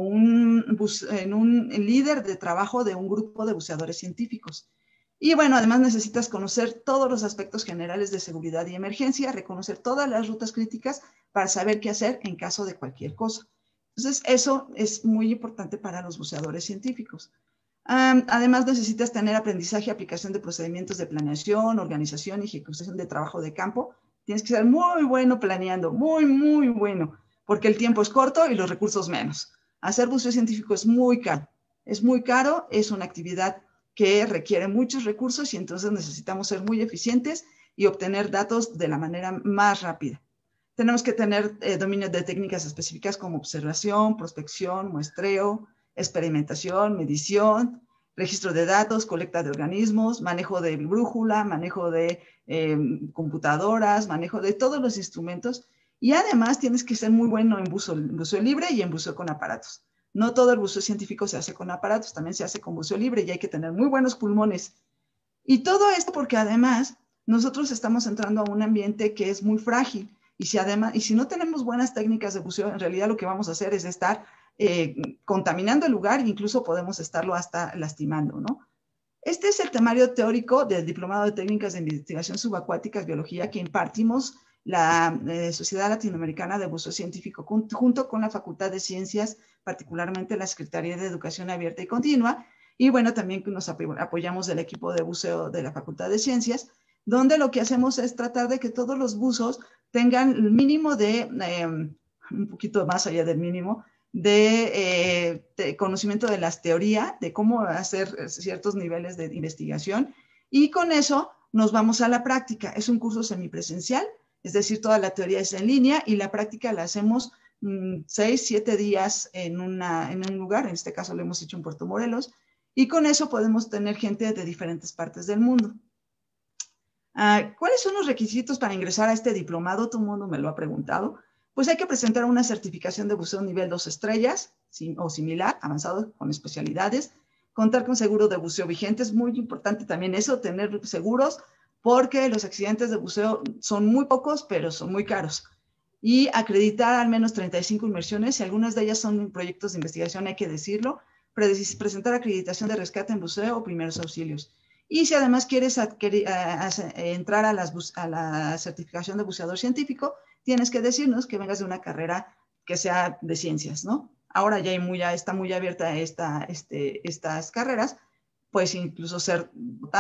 en un líder de trabajo de un grupo de buceadores científicos. Y bueno, además necesitas conocer todos los aspectos generales de seguridad y emergencia, reconocer todas las rutas críticas para saber qué hacer en caso de cualquier cosa. Entonces, eso es muy importante para los buceadores científicos. Además, necesitas tener aprendizaje y aplicación de procedimientos de planeación, organización y ejecución de trabajo de campo. Tienes que ser muy bueno planeando, muy, muy bueno, porque el tiempo es corto y los recursos menos. Hacer buceo científico es muy caro. Es muy caro, es una actividad que requiere muchos recursos y entonces necesitamos ser muy eficientes y obtener datos de la manera más rápida. Tenemos que tener dominio de técnicas específicas como observación, prospección, muestreo, experimentación, medición, registro de datos, colecta de organismos, manejo de brújula, manejo de computadoras, manejo de todos los instrumentos. Y además tienes que ser muy bueno en buceo libre y en buceo con aparatos. No todo el buceo científico se hace con aparatos, también se hace con buceo libre y hay que tener muy buenos pulmones. Y todo esto porque además nosotros estamos entrando a un ambiente que es muy frágil. Y si no tenemos buenas técnicas de buceo, en realidad lo que vamos a hacer es estar contaminando el lugar e incluso podemos estarlo hasta lastimando, ¿no? Este es el temario teórico del Diplomado de Técnicas de Investigación Subacuáticas Biología que impartimos la Sociedad Latinoamericana de Buceo Científico junto con la Facultad de Ciencias, particularmente la Secretaría de Educación Abierta y Continua, y bueno, también nos apoyamos del equipo de buceo de la Facultad de Ciencias, donde lo que hacemos es tratar de que todos los buzos tengan el mínimo de, un poquito más allá del mínimo, de conocimiento de las teorías, de cómo hacer ciertos niveles de investigación, y con eso nos vamos a la práctica. Es un curso semipresencial, es decir, toda la teoría es en línea y la práctica la hacemos 6, 7 días en un lugar, en este caso lo hemos hecho en Puerto Morelos, y con eso podemos tener gente de diferentes partes del mundo. ¿Cuáles son los requisitos para ingresar a este diplomado? Todo el mundo me lo ha preguntado. Pues hay que presentar una certificación de buceo nivel 2 estrellas o similar, avanzado con especialidades, contar con seguro de buceo vigente. Es muy importante también eso, tener seguros, porque los accidentes de buceo son muy pocos, pero son muy caros. Y acreditar al menos 35 inmersiones, y algunas de ellas son proyectos de investigación, hay que decirlo, presentar acreditación de rescate en buceo o primeros auxilios. Y si además quieres entrar a la certificación de buceador científico, tienes que decirnos que vengas de una carrera que sea de ciencias, ¿no? Ahora ya está muy abierta estas carreras, pues incluso ser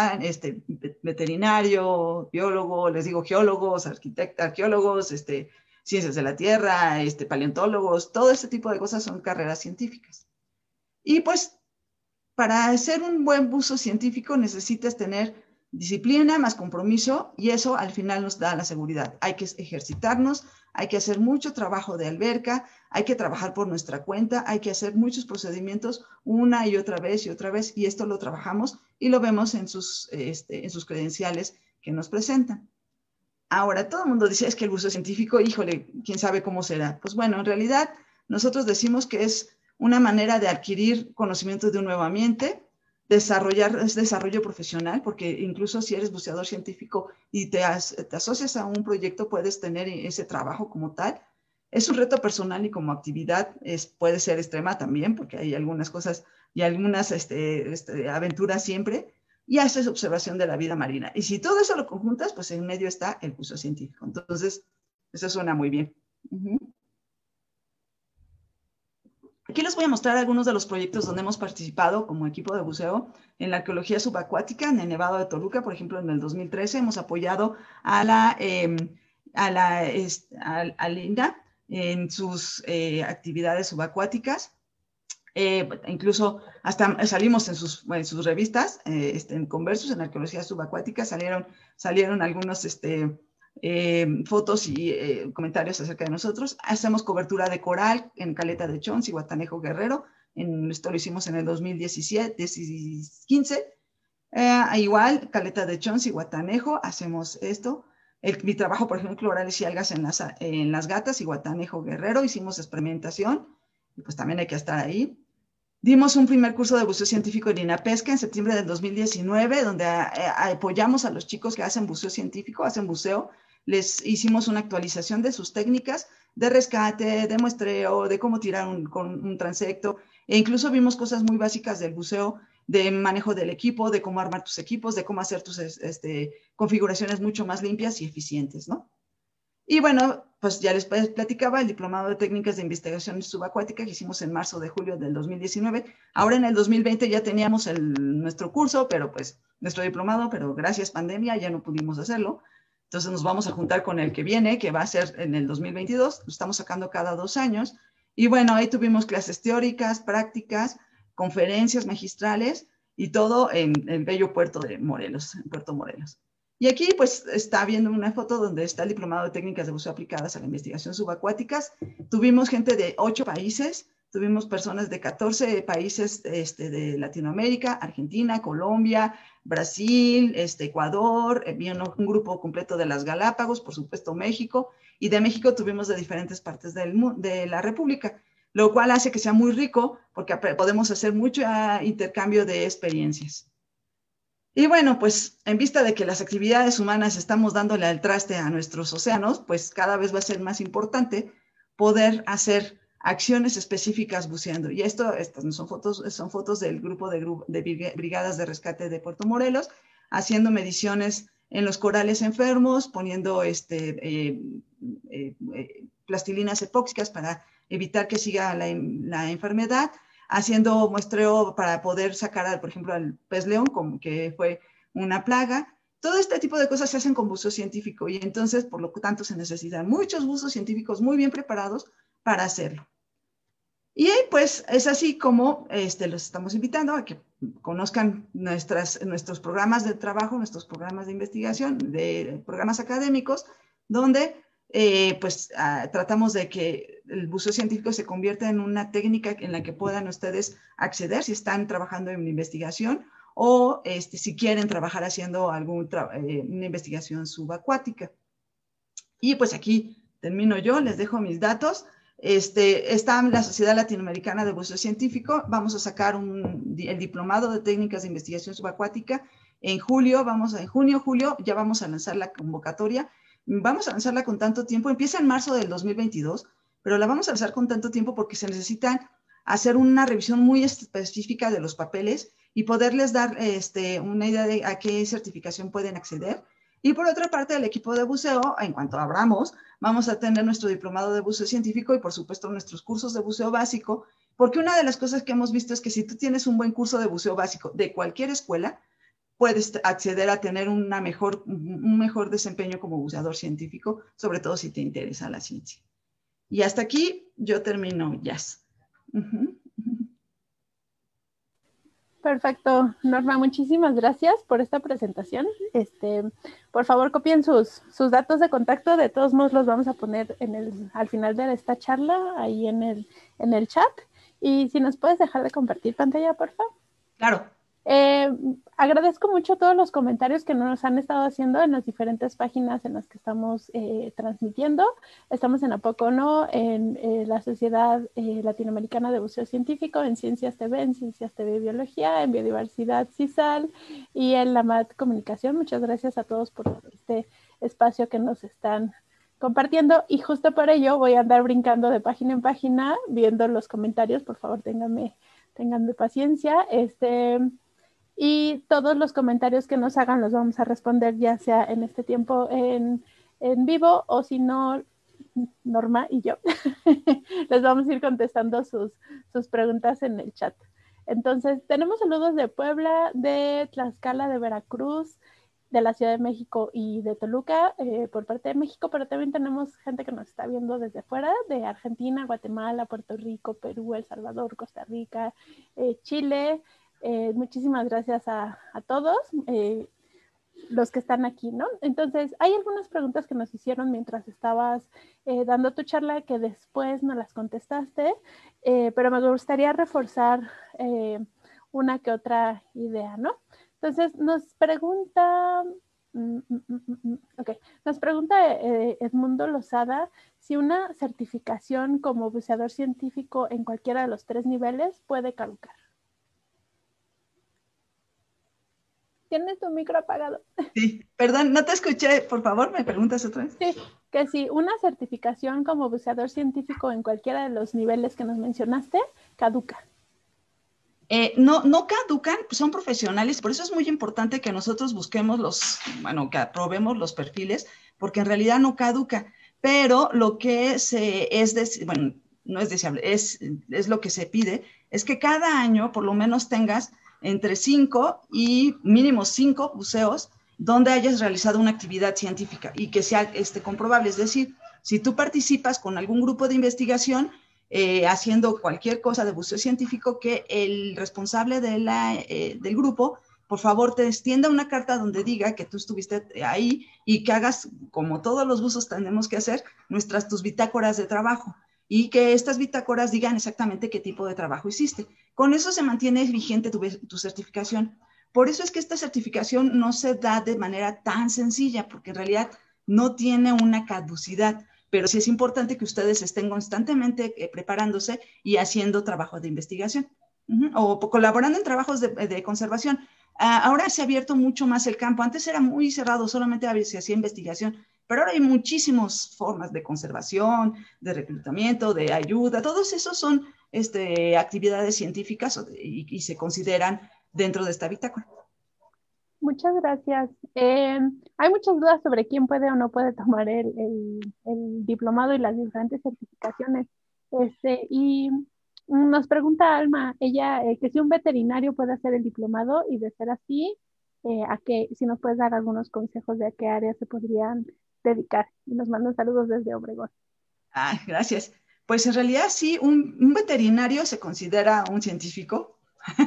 veterinario, biólogo, les digo geólogos, arqueólogos, ciencias de la tierra, paleontólogos, todo este tipo de cosas son carreras científicas. Y pues para hacer un buen buzo científico necesitas tener disciplina más compromiso, y eso al final nos da la seguridad. Hay que ejercitarnos, hay que hacer mucho trabajo de alberca, hay que trabajar por nuestra cuenta, hay que hacer muchos procedimientos una y otra vez, y esto lo trabajamos y lo vemos en sus credenciales que nos presentan. Ahora, todo el mundo dice, es que el buzo científico, híjole, quién sabe cómo será. Pues bueno, en realidad nosotros decimos que es una manera de adquirir conocimientos de un nuevo ambiente, desarrollo profesional, porque incluso si eres buceador científico y te asocias a un proyecto, puedes tener ese trabajo como tal. Es un reto personal y como actividad puede ser extrema también, porque hay algunas cosas y algunas aventuras siempre, y haces observación de la vida marina. Y si todo eso lo conjuntas, pues en medio está el buceo científico. Entonces, eso suena muy bien. Aquí les voy a mostrar algunos de los proyectos donde hemos participado como equipo de buceo en la arqueología subacuática en el Nevado de Toluca. Por ejemplo, en el 2013 hemos apoyado a la INA en sus actividades subacuáticas. Incluso hasta salimos en sus revistas, en Conversus, en arqueología subacuática, salieron algunos fotos y comentarios acerca de nosotros. Hacemos cobertura de coral en Caleta de Chons y Guatanejo Guerrero. Esto lo hicimos en el 2015. Igual, Caleta de Chons y Guatanejo, hacemos esto. Mi trabajo, por ejemplo, orales y algas en las Gatas y Guatanejo Guerrero, hicimos experimentación, y pues también hay que estar ahí. Dimos un primer curso de buceo científico en INAPESCA en septiembre del 2019, donde apoyamos a los chicos que hacen buceo científico, hacen buceo. Les hicimos una actualización de sus técnicas de rescate, de muestreo, de cómo tirar con un transecto, e incluso vimos cosas muy básicas del buceo, de manejo del equipo, de cómo armar tus equipos, de cómo hacer tus configuraciones mucho más limpias y eficientes, ¿no? Y bueno, pues ya les platicaba el diplomado de técnicas de investigación subacuática que hicimos en marzo de julio del 2019. Ahora en el 2020 ya teníamos nuestro curso, pero pues nuestro diplomado, pero gracias pandemia ya no pudimos hacerlo. Entonces nos vamos a juntar con el que viene, que va a ser en el 2022. Lo estamos sacando cada 2 años. Y bueno, ahí tuvimos clases teóricas, prácticas, conferencias magistrales y todo en el bello puerto de Morelos, en Puerto Morelos. Y aquí pues está viendo una foto donde está el diplomado de técnicas de buceo aplicadas a la investigación subacuáticas. Tuvimos gente de 8 países, tuvimos personas de 14 países de Latinoamérica, Argentina, Colombia, Brasil, Ecuador, un grupo completo de las Galápagos, por supuesto México, y de México tuvimos de diferentes partes de la República, lo cual hace que sea muy rico porque podemos hacer mucho intercambio de experiencias. Y bueno, pues en vista de que las actividades humanas estamos dándole al traste a nuestros océanos, pues cada vez va a ser más importante poder hacer acciones específicas buceando. Y estas no son fotos del grupo de brigadas de rescate de Puerto Morelos, haciendo mediciones en los corales enfermos, poniendo plastilinas epóxicas para evitar que siga la enfermedad, haciendo muestreo para poder sacar, por ejemplo, al pez león, que fue una plaga. Todo este tipo de cosas se hacen con buceo científico y entonces, por lo tanto, se necesitan muchos buzos científicos muy bien preparados para hacerlo. Y pues es así como los estamos invitando a que conozcan nuestros programas de trabajo, nuestros programas de investigación, de programas académicos, donde pues tratamos de que el buceo científico se convierta en una técnica en la que puedan ustedes acceder si están trabajando en investigación o si quieren trabajar haciendo una investigación subacuática. Y pues aquí termino yo, les dejo mis datos. Está la Sociedad Latinoamericana de Buceo Científico. Vamos a sacar el diplomado de técnicas de investigación subacuática en julio. Julio, ya vamos a lanzar la convocatoria. Vamos a lanzarla con tanto tiempo. Empieza en marzo del 2022, pero la vamos a lanzar con tanto tiempo porque se necesitan hacer una revisión muy específica de los papeles y poderles dar una idea de a qué certificación pueden acceder. Y por otra parte, el equipo de buceo, en cuanto abramos, vamos a tener nuestro diplomado de buceo científico y por supuesto nuestros cursos de buceo básico, porque una de las cosas que hemos visto es que si tú tienes un buen curso de buceo básico de cualquier escuela, puedes acceder a tener un mejor desempeño como buceador científico, sobre todo si te interesa la ciencia. Y hasta aquí yo termino, Jazz. Perfecto, Norma, muchísimas gracias por esta presentación. Por favor, copien sus datos de contacto. De todos modos, los vamos a poner al final de esta charla, ahí en el chat. Y si nos puedes dejar de compartir pantalla, por favor. Claro. Agradezco mucho todos los comentarios que nos han estado haciendo en las diferentes páginas en las que estamos transmitiendo. Estamos en Apocono, en la Sociedad Latinoamericana de Buceo Científico, en Ciencias TV, en Ciencias TV Biología, en Biodiversidad CISAL y en la MAT Comunicación. Muchas gracias a todos por este espacio que nos están compartiendo, y justo por ello voy a andar brincando de página en página viendo los comentarios. Por favor, ténganme paciencia. Y todos los comentarios que nos hagan los vamos a responder, ya sea en este tiempo en vivo, o si no, Norma y yo les vamos a ir contestando sus preguntas en el chat. Entonces, tenemos saludos de Puebla, de Tlaxcala, de Veracruz, de la Ciudad de México y de Toluca, por parte de México, pero también tenemos gente que nos está viendo desde fuera, de Argentina, Guatemala, Puerto Rico, Perú, El Salvador, Costa Rica, Chile. Muchísimas gracias a todos los que están aquí, ¿no? Entonces, hay algunas preguntas que nos hicieron mientras estabas dando tu charla que después no las contestaste, pero me gustaría reforzar una que otra idea, ¿no? Entonces, nos pregunta Edmundo Lozada si una certificación como buceador científico en cualquiera de los 3 niveles puede caducar. ¿Tienes tu micro apagado? Sí, perdón, no te escuché. Por favor, ¿me preguntas otra vez? Sí, que si una certificación como buceador científico en cualquiera de los niveles que nos mencionaste, caduca. No caducan, son profesionales, por eso es muy importante que nosotros busquemos que aprobemos los perfiles, porque en realidad no caduca, pero lo que no es deseable, es lo que se pide, es que cada año por lo menos tengas entre 5 y mínimo 5 buceos donde hayas realizado una actividad científica y que sea comprobable. Es decir, si tú participas con algún grupo de investigación haciendo cualquier cosa de buceo científico, que el responsable del grupo, por favor, te extienda una carta donde diga que tú estuviste ahí y que hagas, como todos los buzos tenemos que hacer, tus bitácoras de trabajo, y que estas bitácoras digan exactamente qué tipo de trabajo hiciste. Con eso se mantiene vigente tu certificación. Por eso es que esta certificación no se da de manera tan sencilla, porque en realidad no tiene una caducidad, pero sí es importante que ustedes estén constantemente preparándose y haciendo trabajo de investigación o colaborando en trabajos de conservación. Ahora se ha abierto mucho más el campo. Antes era muy cerrado, solamente se hacía investigación, pero ahora hay muchísimas formas de conservación, de reclutamiento, de ayuda. Todos esos son actividades científicas y se consideran dentro de esta bitácora. Muchas gracias. Hay muchas dudas sobre quién puede o no puede tomar el diplomado y las diferentes certificaciones. Y nos pregunta Alma, ella, que si un veterinario puede hacer el diplomado, y de ser así, si nos puedes dar algunos consejos de a qué áreas se podrían dedicar. Y nos mandan saludos desde Obregón. Gracias. Pues en realidad sí, un veterinario se considera un científico,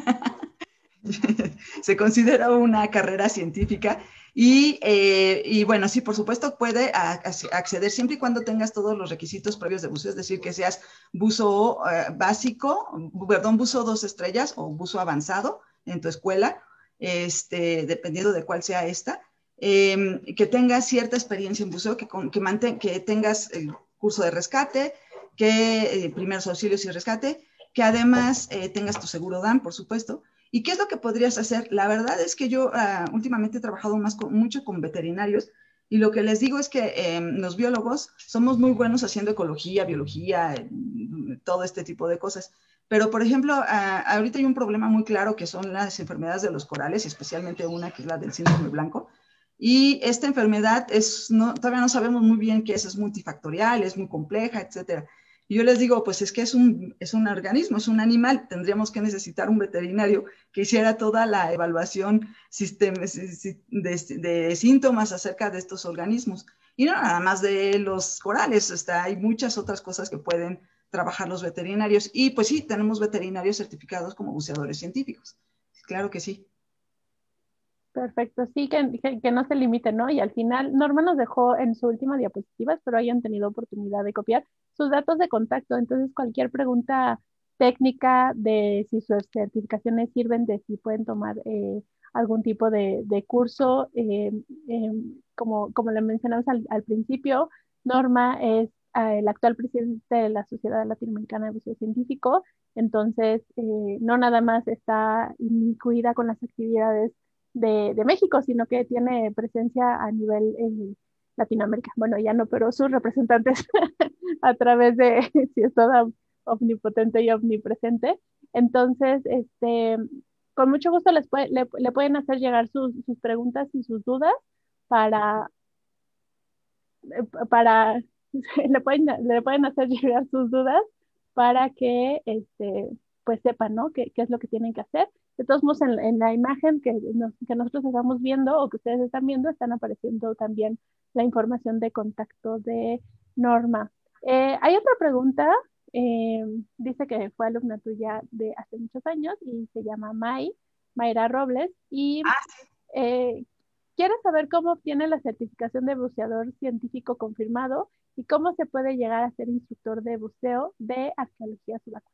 se considera una carrera científica y bueno, sí, por supuesto puede acceder siempre y cuando tengas todos los requisitos previos de buceo, es decir, que seas buzo básico, perdón, buzo 2 estrellas o buzo avanzado en tu escuela, dependiendo de cuál sea esta, que tengas cierta experiencia en buceo, que tengas el curso de rescate, que primeros auxilios y rescate, que además tengas tu seguro DAN, por supuesto. ¿Y qué es lo que podrías hacer? La verdad es que yo últimamente he trabajado mucho con veterinarios y lo que les digo es que los biólogos somos muy buenos haciendo ecología, biología, todo este tipo de cosas. Pero, por ejemplo, ahorita hay un problema muy claro que son las enfermedades de los corales, especialmente una que es la del síndrome blanco. Y esta enfermedad todavía no sabemos muy bien qué es multifactorial, es muy compleja, etcétera. Y yo les digo, pues es que es un organismo, es un animal, tendríamos que necesitar un veterinario que hiciera toda la evaluación de síntomas acerca de estos organismos. Y no nada más de los corales, hay muchas otras cosas que pueden trabajar los veterinarios. Y pues sí, tenemos veterinarios certificados como buceadores científicos. Claro que sí. Perfecto, sí, que no se limite, ¿no? Y al final, Norma nos dejó en su última diapositiva, espero hayan tenido oportunidad de copiar sus datos de contacto. Entonces, cualquier pregunta técnica de si sus certificaciones sirven, de si pueden tomar algún tipo de curso, como le mencionamos al principio, Norma es el actual presidente de la Sociedad Latinoamericana de Buceo Científico, entonces no nada más está incluida con las actividades de México, sino que tiene presencia a nivel Latinoamérica. Bueno, ya no, pero sus representantes a través de, si es toda omnipotente y omnipresente. Entonces, con mucho gusto le pueden hacer llegar sus preguntas y sus dudas para, para le pueden hacer llegar sus dudas para que pues sepan, ¿no? ¿Qué es lo que tienen que hacer? De todos modos, en la imagen que nosotros estamos viendo o que ustedes están viendo, están apareciendo también la información de contacto de Norma. Hay otra pregunta, dice que fue alumna tuya de hace muchos años y se llama Mayra Robles, y quiere saber cómo obtiene la certificación de buceador científico confirmado y cómo se puede llegar a ser instructor de buceo de arqueología subacuática.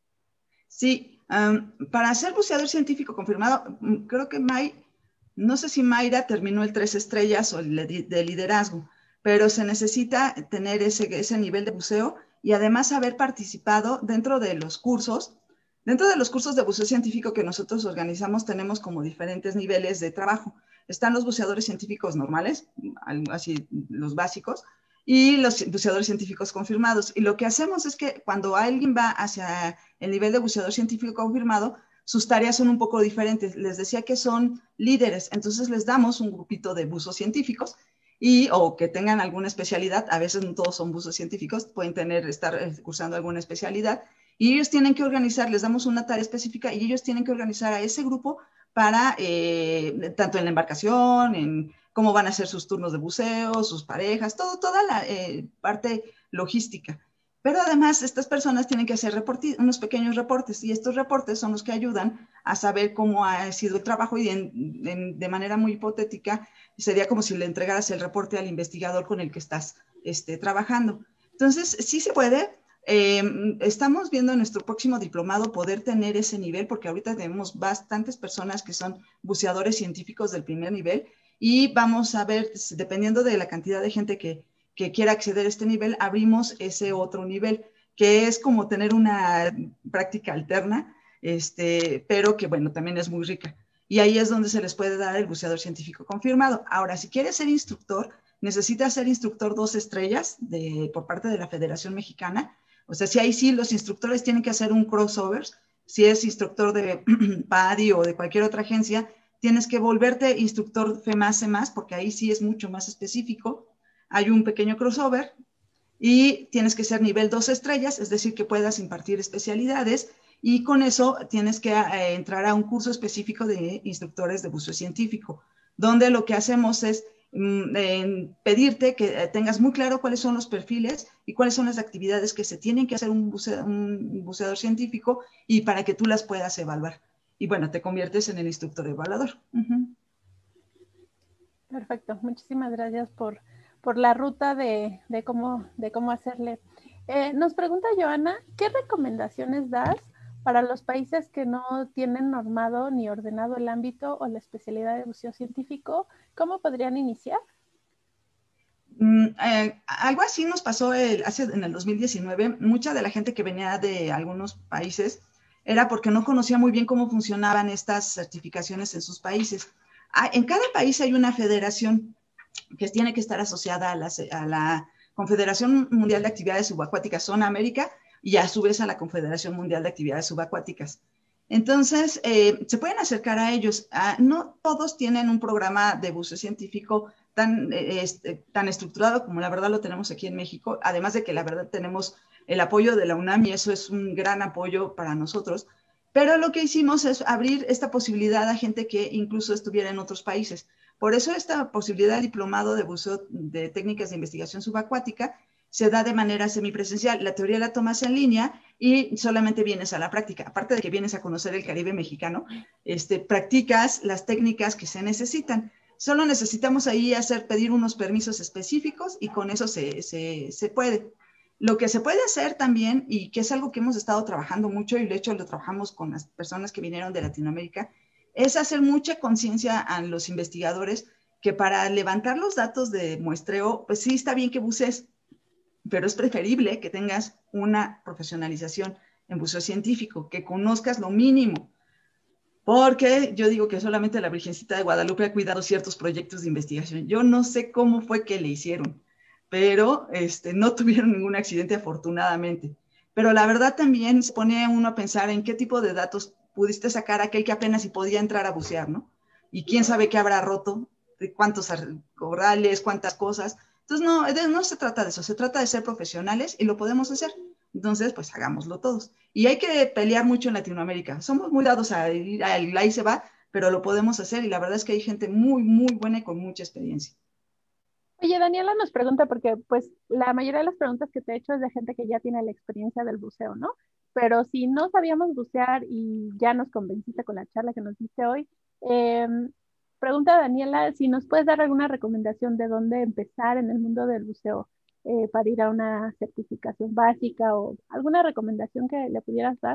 Sí, para ser buceador científico confirmado, creo que no sé si Mayra terminó el 3 estrellas o el de liderazgo, pero se necesita tener ese nivel de buceo y además haber participado dentro de los cursos. Dentro de los cursos de buceo científico que nosotros organizamos tenemos como diferentes niveles de trabajo. Están los buceadores científicos normales, así los básicos, y los buceadores científicos confirmados. Y lo que hacemos es que cuando alguien va hacia el nivel de buceador científico confirmado, sus tareas son un poco diferentes. Les decía que son líderes, entonces les damos un grupito de buzos científicos o que tengan alguna especialidad. A veces no todos son buzos científicos, pueden estar cursando alguna especialidad y ellos tienen que organizar, les damos una tarea específica y ellos tienen que organizar a ese grupo para, tanto en la embarcación, en cómo van a ser sus turnos de buceo, sus parejas, toda la parte logística. Pero además estas personas tienen que hacer unos pequeños reportes y estos reportes son los que ayudan a saber cómo ha sido el trabajo y de manera muy hipotética sería como si le entregaras el reporte al investigador con el que estás trabajando. Entonces, sí se puede. Estamos viendo en nuestro próximo diplomado poder tener ese nivel porque ahorita tenemos bastantes personas que son buceadores científicos del primer nivel y vamos a ver, dependiendo de la cantidad de gente que quiera acceder a este nivel, abrimos ese otro nivel, que es como tener una práctica alterna, pero que, bueno, también es muy rica. Y ahí es donde se les puede dar el buceador científico confirmado. Ahora, si quieres ser instructor, necesitas ser instructor 2 estrellas por parte de la Federación Mexicana. O sea, si ahí sí los instructores tienen que hacer un crossover. Si es instructor de PADI o de cualquier otra agencia, tienes que volverte instructor FEMAS, porque ahí sí es mucho más específico. Hay un pequeño crossover y tienes que ser nivel 2 estrellas, es decir, que puedas impartir especialidades y con eso tienes que entrar a un curso específico de instructores de buceo científico, donde lo que hacemos es en pedirte que tengas muy claro cuáles son los perfiles y cuáles son las actividades que se tienen que hacer un buceador científico y para que tú las puedas evaluar. Y bueno, te conviertes en el instructor evaluador. Perfecto, muchísimas gracias por la ruta de cómo hacerle. Nos pregunta Joana, ¿qué recomendaciones das para los países que no tienen normado ni ordenado el ámbito o la especialidad de buceo científico? ¿Cómo podrían iniciar? Algo así nos pasó en el 2019. Mucha de la gente que venía de algunos países era porque no conocía muy bien cómo funcionaban estas certificaciones en sus países. En cada país hay una federación que tiene que estar asociada a la Confederación Mundial de Actividades Subacuáticas Zona América y a su vez a la Confederación Mundial de Actividades Subacuáticas. Entonces, se pueden acercar a ellos. No todos tienen un programa de buceo científico tan estructurado como la verdad lo tenemos aquí en México, además de que la verdad tenemos el apoyo de la UNAM y eso es un gran apoyo para nosotros. Pero lo que hicimos es abrir esta posibilidad a gente que incluso estuviera en otros países. Por eso esta posibilidad de diplomado de buceo de técnicas de investigación subacuática se da de manera semipresencial. La teoría la tomas en línea y solamente vienes a la práctica. Aparte de que vienes a conocer el Caribe mexicano, practicas las técnicas que se necesitan. Solo necesitamos ahí pedir unos permisos específicos y con eso se puede. Lo que se puede hacer también, y que es algo que hemos estado trabajando mucho, y de hecho lo trabajamos con las personas que vinieron de Latinoamérica, es hacer mucha conciencia a los investigadores que para levantar los datos de muestreo, pues sí está bien que bucees, pero es preferible que tengas una profesionalización en buceo científico, que conozcas lo mínimo. Porque yo digo que solamente la Virgencita de Guadalupe ha cuidado ciertos proyectos de investigación. Yo no sé cómo fue que le hicieron, pero no tuvieron ningún accidente afortunadamente. Pero la verdad también se pone uno a pensar en qué tipo de datos pudiste sacar aquel que apenas si podía entrar a bucear, ¿no? Y quién sabe qué habrá roto, de cuántos corrales, cuántas cosas. Entonces no se trata de eso, se trata de ser profesionales y lo podemos hacer. Entonces, pues hagámoslo todos. Y hay que pelear mucho en Latinoamérica. Somos muy dados a ir ahí se va, pero lo podemos hacer y la verdad es que hay gente muy, muy buena y con mucha experiencia. Oye, Daniela nos pregunta, porque pues la mayoría de las preguntas que te he hecho es de gente que ya tiene la experiencia del buceo, ¿no? Pero si no sabíamos bucear y ya nos convenciste con la charla que nos diste hoy, pregunta Daniela si nos puedes dar alguna recomendación de dónde empezar en el mundo del buceo para ir a una certificación básica o alguna recomendación que le pudieras dar.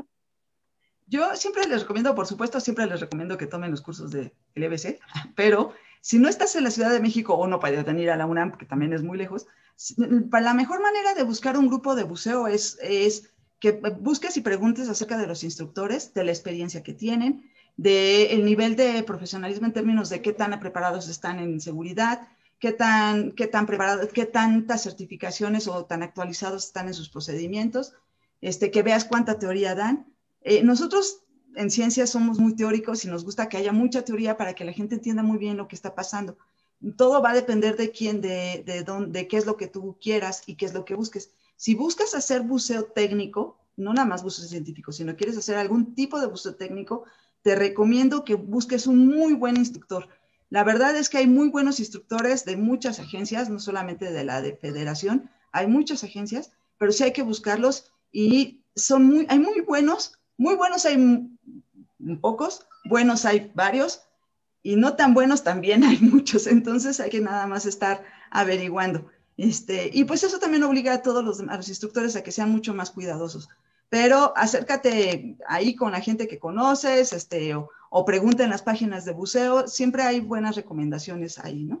Yo siempre les recomiendo, por supuesto, siempre les recomiendo que tomen los cursos del EBC, pero si no estás en la Ciudad de México o no puedes venir a la UNAM, porque también es muy lejos, la mejor manera de buscar un grupo de buceo es que busques y preguntes acerca de los instructores, de la experiencia que tienen, del nivel de profesionalismo en términos de qué tan preparados están en seguridad, qué tan preparados, qué tantas certificaciones o tan actualizados están en sus procedimientos, que veas cuánta teoría dan. Nosotros en ciencias somos muy teóricos y nos gusta que haya mucha teoría para que la gente entienda muy bien lo que está pasando. Todo va a depender de quién, de qué es lo que tú quieras y qué es lo que busques. Si buscas hacer buceo técnico, no nada más buceo científico, sino quieres hacer algún tipo de buceo técnico, te recomiendo que busques un muy buen instructor. La verdad es que hay muy buenos instructores de muchas agencias, no solamente de la de Federación, hay muchas agencias, pero sí hay que buscarlos y hay muy buenos hay pocos, buenos hay varios y no tan buenos también hay muchos, entonces hay que nada más estar averiguando. Y pues eso también obliga a todos los instructores a que sean mucho más cuidadosos. Pero acércate ahí con la gente que conoces, o pregunta en las páginas de buceo, siempre hay buenas recomendaciones ahí, ¿no?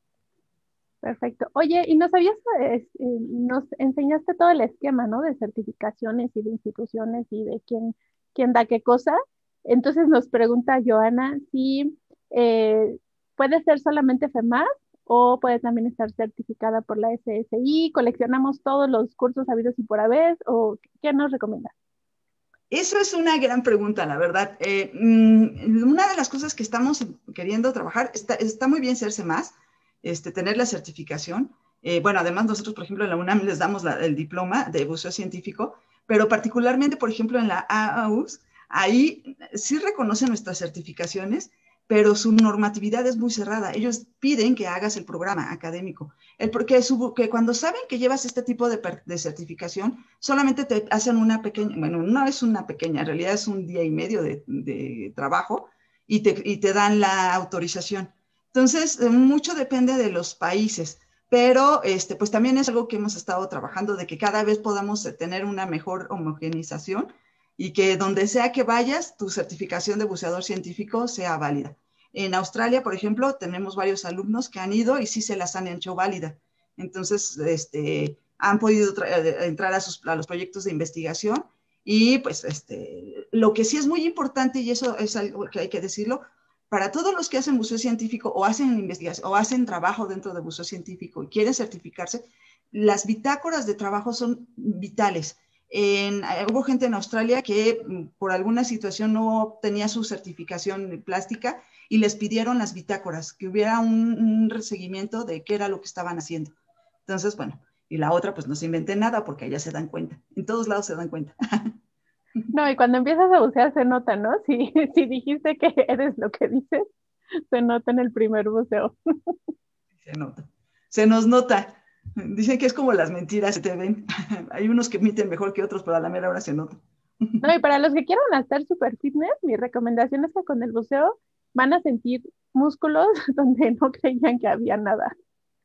Perfecto. Oye, y nos enseñaste todo el esquema, ¿no? De certificaciones y de instituciones y de quién da qué cosa. Entonces nos pregunta Joana si puede ser solamente FEMAR o puede también estar certificada por la SSI. ¿Coleccionamos todos los cursos habidos y por haber o qué nos recomienda? Eso es una gran pregunta, la verdad. Una de las cosas que estamos queriendo trabajar, está muy bien serse más, tener la certificación. Bueno, además nosotros, por ejemplo, en la UNAM les damos el diploma de buceo científico, pero particularmente, por ejemplo, en la AAUS, ahí sí reconocen nuestras certificaciones pero su normatividad es muy cerrada. Ellos piden que hagas el programa académico. Que cuando saben que llevas este tipo de certificación, solamente te hacen una pequeña, bueno, no es una pequeña, en realidad es un día y medio de trabajo y te dan la autorización. Entonces, mucho depende de los países, pero pues también es algo que hemos estado trabajando, de que cada vez podamos tener una mejor homogeneización y que donde sea que vayas, tu certificación de buceador científico sea válida. En Australia, por ejemplo, tenemos varios alumnos que han ido y sí se las han hecho válida. Entonces, han podido entrar a los proyectos de investigación y pues lo que sí es muy importante, y eso es algo que hay que decirlo, para todos los que hacen buceo científico o hacen investigación o hacen trabajo dentro de buceo científico y quieren certificarse, las bitácoras de trabajo son vitales. Hubo gente en Australia que por alguna situación no tenía su certificación plástica y les pidieron las bitácoras, que hubiera un seguimiento de qué era lo que estaban haciendo. Entonces, bueno, y la otra, pues no se inventen nada porque allá se dan cuenta. En todos lados se dan cuenta. No, y cuando empiezas a bucear se nota, ¿no? Si dijiste que eres lo que dices, se nota en el primer buceo. Se nota. Se nos nota. Dicen que es como las mentiras, se te ven. Hay unos que mienten mejor que otros, pero a la mera hora se nota. No, y para los que quieran hacer super fitness, mi recomendación es que con el buceo van a sentir músculos donde no creían que había nada.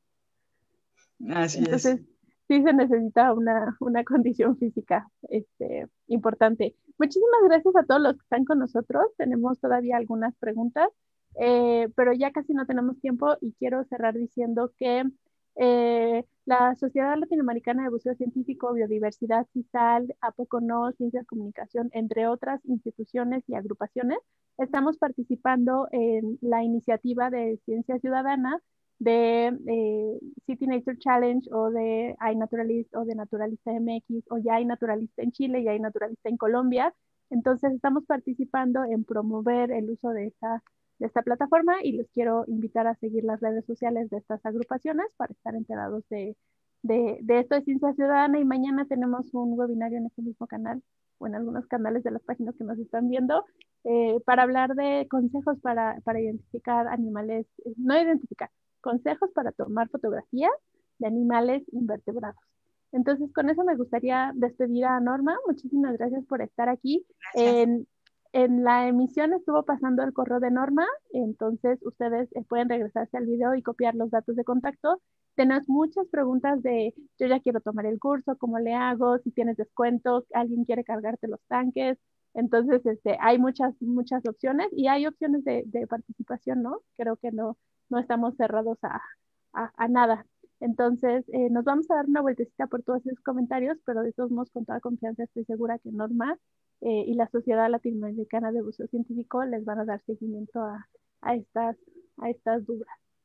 Así Entonces, es. sí se necesita una condición física importante. Muchísimas gracias a todos los que están con nosotros. Tenemos todavía algunas preguntas, pero ya casi no tenemos tiempo y quiero cerrar diciendo que la Sociedad Latinoamericana de Buceo Científico, Biodiversidad, CISAL, ¿A Poco No?, Ciencias Comunicación, entre otras instituciones y agrupaciones, estamos participando en la iniciativa de Ciencia Ciudadana de City Nature Challenge o de iNaturalist o de Naturalista MX, o ya hay Naturalista en Chile, ya hay Naturalista en Colombia. Entonces estamos participando en promover el uso de esta plataforma y les quiero invitar a seguir las redes sociales de estas agrupaciones para estar enterados de esto de Ciencia Ciudadana. Y mañana tenemos un webinario en este mismo canal o en algunos canales de las páginas que nos están viendo para hablar de consejos para identificar animales, no identificar, consejos para tomar fotografías de animales invertebrados. Entonces, con eso me gustaría despedir a Norma. Muchísimas gracias por estar aquí. En la emisión estuvo pasando el correo de Norma, entonces ustedes pueden regresarse al video y copiar los datos de contacto. Tenemos muchas preguntas de yo ya quiero tomar el curso, ¿cómo le hago? Si tienes descuentos, alguien quiere cargarte los tanques. Entonces, hay muchas opciones y hay opciones de participación, ¿no? Creo que no estamos cerrados a nada. Entonces, nos vamos a dar una vueltecita por todos esos comentarios, pero de todos modos, con toda confianza, estoy segura que Norma y la Sociedad Latinoamericana de Buceo Científico les van a dar seguimiento a estas dudas.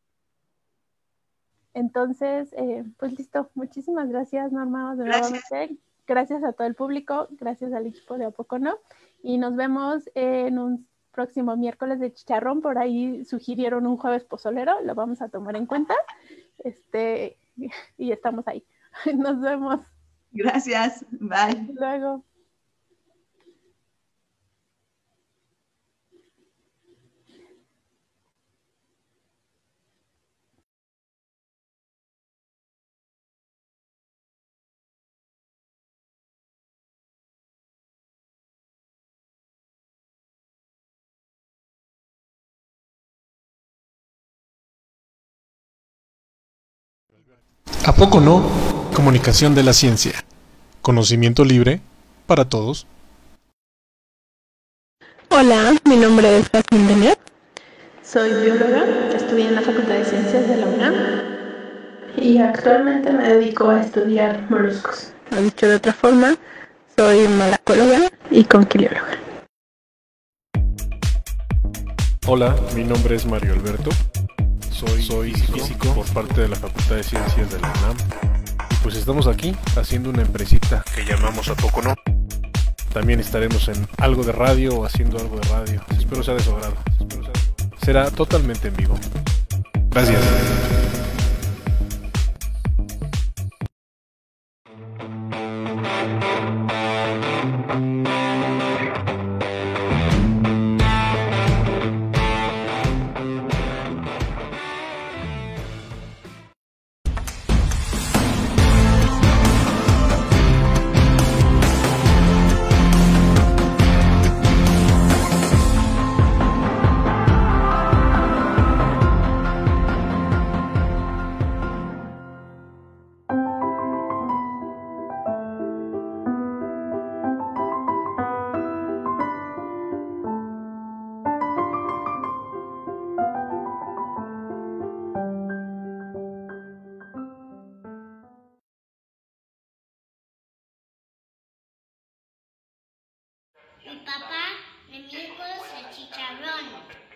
Entonces, pues listo. Muchísimas gracias, Norma, nuevamente. Gracias a todo el público, gracias al equipo de A Poco No, y nos vemos en un próximo miércoles de chicharrón. Por ahí sugirieron un jueves pozolero, lo vamos a tomar en cuenta, y estamos ahí. Nos vemos. Gracias, bye. Hasta luego. ¿A poco no? Comunicación de la ciencia. Conocimiento libre para todos. Hola, mi nombre es Jasmine Denier. Soy bióloga, estudié en la Facultad de Ciencias de la UNAM y actualmente me dedico a estudiar moluscos. O dicho de otra forma, soy malacóloga y conquilióloga. Hola, mi nombre es Mario Alberto. Soy físico por parte de la Facultad de Ciencias de la UNAM. Y pues estamos aquí haciendo una empresita que llamamos A Poco No. También estaremos en algo de radio o haciendo algo de radio. Espero sea de su agrado. Será totalmente en vivo. Gracias. mi papá de miércoles el chicharrón.